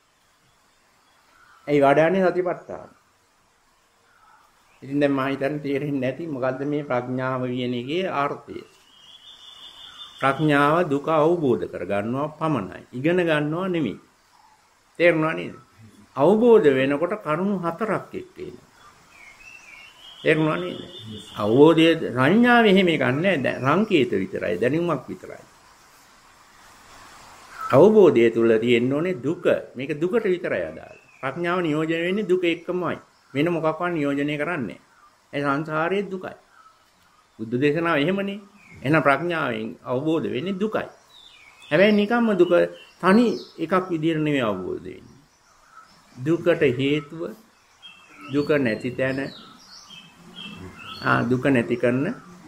ඒ වඩාන්නේ සතිපට්ඨාන. ඉතින් දැන් මම හිතන්නේ තේරෙන්නේ නැති මොකද්ද මේ ප්‍රඥාව කියන එකේ අර්ථය. ප්‍රඥාව දුක අවබෝධ කරගන්නවා පමණයි. ඉගෙන ගන්නවා නෙමෙයි. තේරුණා නේද? අවබෝධ වෙනකොට කරුණු හතරක් එක්ක එනවා. තේරුණා නේද? අවබෝධයේ සංඥාව එහෙම එකක් නැහැ. සංකේත විතරයි, දැනුමක් විතරයි. අවබෝධය තුල තියෙන්න ඕනේ දුක. මේක දුකට විතරයි අදාළ. ප්‍රඥාව නියෝජනය වෙන්නේ දුක එක්කමයි. වෙන මොකක්වත් නියෝජනය කරන්නේ නැහැ. ඒ සංසාරයේ දුකයි. බුද්ධ දේශනාව එහෙමනේ. එහෙනම් ප්‍රඥාවෙන් අවබෝධ වෙන්නේ දුකයි. හැබැයි නිකම්ම දුක තනි එකක් විදිහට නෙවෙයි අවබෝධ වෙන්නේ. දුකට හේතුව දුක නැති තැන දුක නැති කරන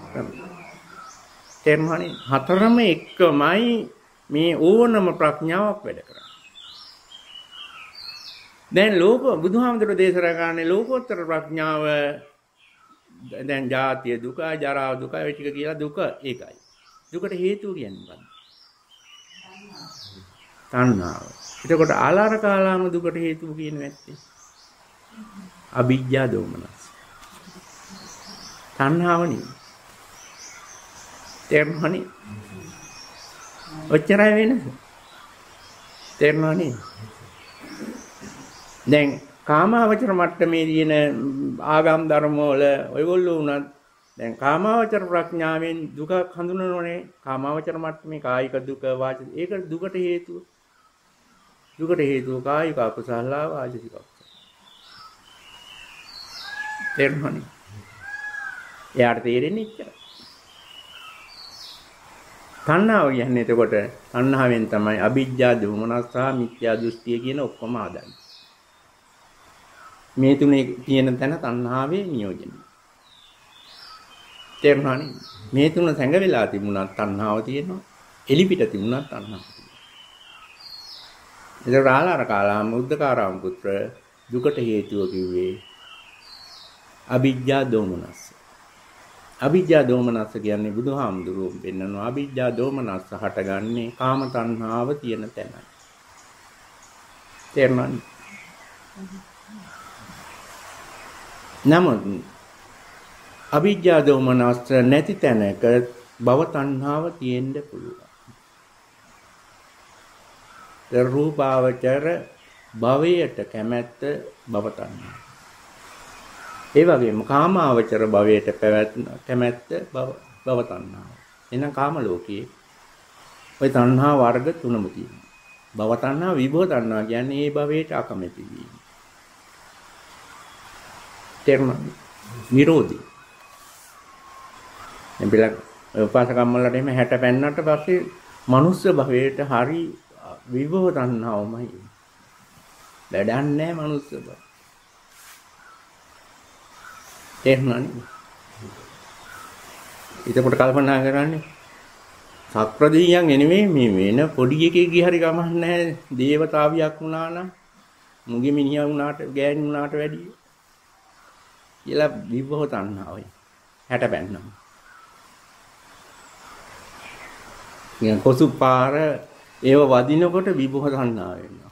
තේරුණානේ හතරම එකමයි මේ ඕනම ප්‍රඥාවක් වැඩ කරන්නේ. දැන් බුදුහාමුදුරුවෝ දේශනා කරන්නේ ලෝකෝත්තර ප්‍රඥාව දැන් ජාතිය දුක, ජරා දුක, ඒ ටික කියලා දුක ඒකයි. දුකට හේතුව කියන්නේ මොකක්ද? තණ්හාව. එතකොට ආලාර කාලාම දුකට හේතුව කියන්නේ නැත්තේ. අවිජ්ජා දෝමනස්. තණ්හාව නෙවෙයි. තේරුණානේ? ඔච්චරයි වෙනස. තේරුණානේ? දැන් කාමාවචර මට්ටමේ තියෙන ආගම් ධර්ම වල ඔයගොල්ලෝ උනත් දැන් කාමාවචර ප්‍රඥාවෙන් දුක හඳුනනෝනේ. කාමාවචර මට්ටමේ කායික දුක වාචික ඒක දුකට හේතුව. දුකට හේතුව කායික අකුසල වාචික අකුසල. තේරුණානේ? එයාට තේරෙන්නේ ඉච්චරයි. තණ්හාව කියන්නේ එතකොට තණ්හාවෙන් තමයි අවිජ්ජා දෝමනස් සහ මිත්‍යා දෘෂ්ටිය කියන ඔක්කොම ආදන්නේ. මේ තුනේ තියෙන තැන තණ්හාවේ නියෝජනය. තේරුණානේ? මේ තුන සැඟ වෙලා තිබුණත් තණ්හාව තියෙනවා. එලිපිට තිබුණත් තණ්හාව තියෙනවා. ඒක රාලාර කාලාම උද්දකාරාම පුත්‍ර දුකට හේතුව කිව්වේ අවිජ්ජා දෝමනස්. අවිජ්ජා දෝමනස් කියන්නේ බුදුහාමුදුරුවෝ පෙන්නනවා අවිජ්ජා දෝමනස් හටගන්නේ කාම තණ්හාව තියෙන තැනයි. තේරුණානේ? නමුත් අවිජ්ජා දෝමනස් නැති තැනක භව තණ්හාව තියෙන්න පුළුවන්. රූපාවචර භවයට කැමැත්ත භව තණ්හාව. ඒ වගේම කාමාවචර භවයට කැමැත්ත භව තණ්හාව. එහෙනම් කාම ලෝකයේ ওই තණ්හා වර්ග තුනම තියෙනවා. භව තණ්හා විභව තණ්හා කියන්නේ මේ භවයට අකමැති වීම. තේරුණාද? නිරෝධී. එම්බිලා උපාසකම්මලට එහෙම 60 පෙන්නට පස්සේ මනුස්ස භවයට හරි විභව තණ්හාවමයි. වැඩක් නැහැ මනුස්ස භව. තේරුණානේ? එතකොට කල්පනා කරන්නේ සක්‍රදීයන් නෙමෙයි මේ වෙන පොඩි එකෙක්ගේ හරි ගමන් නැහැ. දේවතාවියක් වුණා නම් මුගේ මිනිහා වුණාට ගෑණි වුණාට වැඩිය කියලා විභව තණ්හාවයි 60 පෙන්නම්. නිකන් කොසු පාර ඒව වදිනකොට විභව තණ්හාව වෙනවා.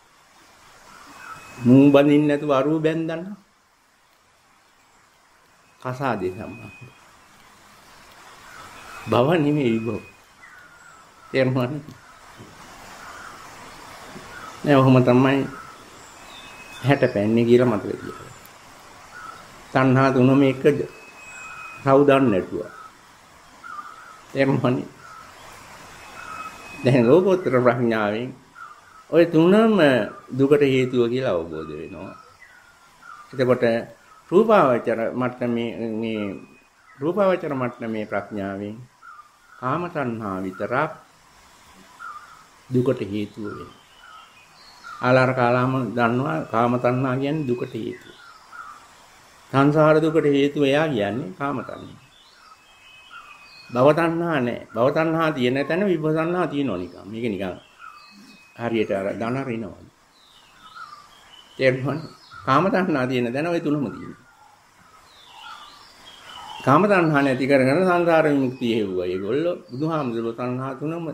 මුං බඳින්න නැතුව අරුව බැන්දන්න. කසාදේ සම්බන්ධ. භව නෙමෙයි විභව. තේරුණාද? නෑ ඔහොම තමයි 60 පෙන්නේ කියලා මතක තියාගන්න. තණ්හා තුනම එක සවුදන් නැටුවා. එම්මනි. දැන් ලෝකෝත්තර ප්‍රඥාවෙන් ওই තුනම දුකට හේතුව කියලා අවබෝධ වෙනවා. එතකොට රූපාවචර මට්ටමේ ප්‍රඥාවෙන් කාම තණ්හා විතරක් දුකට හේතුව වෙනවා. ආලාර කාලාම දන්නවා කාම තණ්හා කියන්නේ දුකට හේතුව. සංසාර දුකට හේතුව එයා කියන්නේ කාම තණ්හා. භව තණ්හා නැහැ. භව තණ්හා තියෙන තැන විභව තණ්හා තියෙනවා නිකන්. මේක නිකන් හරියට අර ධන රිනවා. තේරුණාද? කාම තණ්හා තියෙන තැන ওই තුනම තියෙනවා. කාම තණ්හා නැති කරගෙන සංසාර විමුක්තිය හේවුවා. ඒගොල්ලෝ බුදුහාමුදුරුවෝ තණ්හා තුනම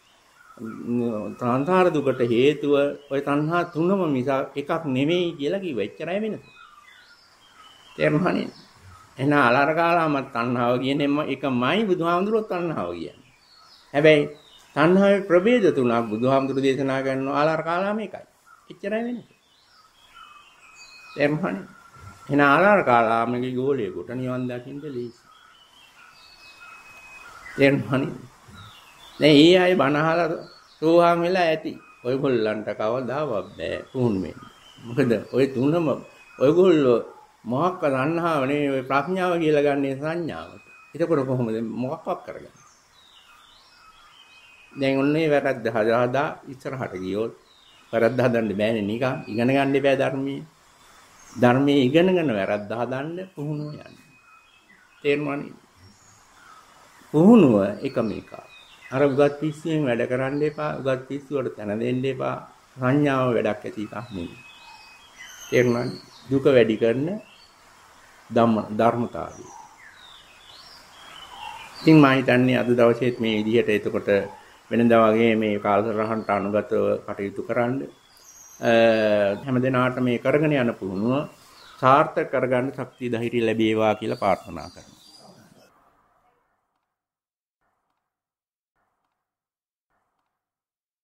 සංසාර දුකට හේතුව ওই තණ්හා තුනම මිස එකක් නෙමෙයි කියලා කිව්වා. එච්චරයි වෙනස. තේරුණානේ? එහෙනම් ආලාර කාලාම තණ්හාව කියන්නේ එකමයි බුදුහාමුදුරුවෝ තණ්හාව කියන්නේ. හැබැයි තණ්හාවේ ප්‍රභේද තුනක් බුදුහාමුදුරුවෝ දේශනා කරනවා ආලාර කාලාම එකයි. එච්චරයි වෙනස. තේරුණානේ? එහෙනම් ආලාර කාලාමගේ ගෝලයකට නිවන් දකින්න ලේසි. තේරුණානේ? දැන් ඊ අය බණ අහලා සෝවාන් වෙලා ඇති. ඔයගොල්ලන්ට කවදාවත් බෑ පුහුණු වෙන්න. මොකද ඔය තුනම ඔයගොල්ලෝ මොහක්ක තණ්හාව නෙවෙයි ඔය ප්‍රඥාව කියලා ගන්නේ සංඥාවට. එතකොට කොහොමද මොකක්වත් කරගන්නේ? දැන් ඔන්නේ වැරද්ද හදා ඉස්සරහට ගියොත් වැරද්ද හදන්න බෑනේ නිකන් ඉගෙන ගන්න බෑ ධර්මයේ. ධර්මයේ ඉගෙනගෙන වැරද්ද හදන්න පුහුණුව යන්න. තේරුණානේ? පුහුණුව එක මේක. අර උගත් පිස්සුවෙන් වැඩ කරන්න එපා. උගත් පිස්සුවට තැන දෙන්න එපා. සංඥාව වැඩක් ඇති එකක් නෙවෙයි. තේරුණානේ? දුක වැඩි කරන ධර්මතාවය. ඉතින් මම හිතන්නේ අද දවසේත් මේ විදිහට එතකොට වෙනදා වගේ මේ කාලසටහනට අනුගතව කටයුතු කරන්න හැමදෙනාට මේ කරගෙන යන පුහුණුව සාර්ථක කරගන්න ශක්තිය ධෛර්යය ලැබේවා කියලා ප්‍රාර්ථනා කරනවා.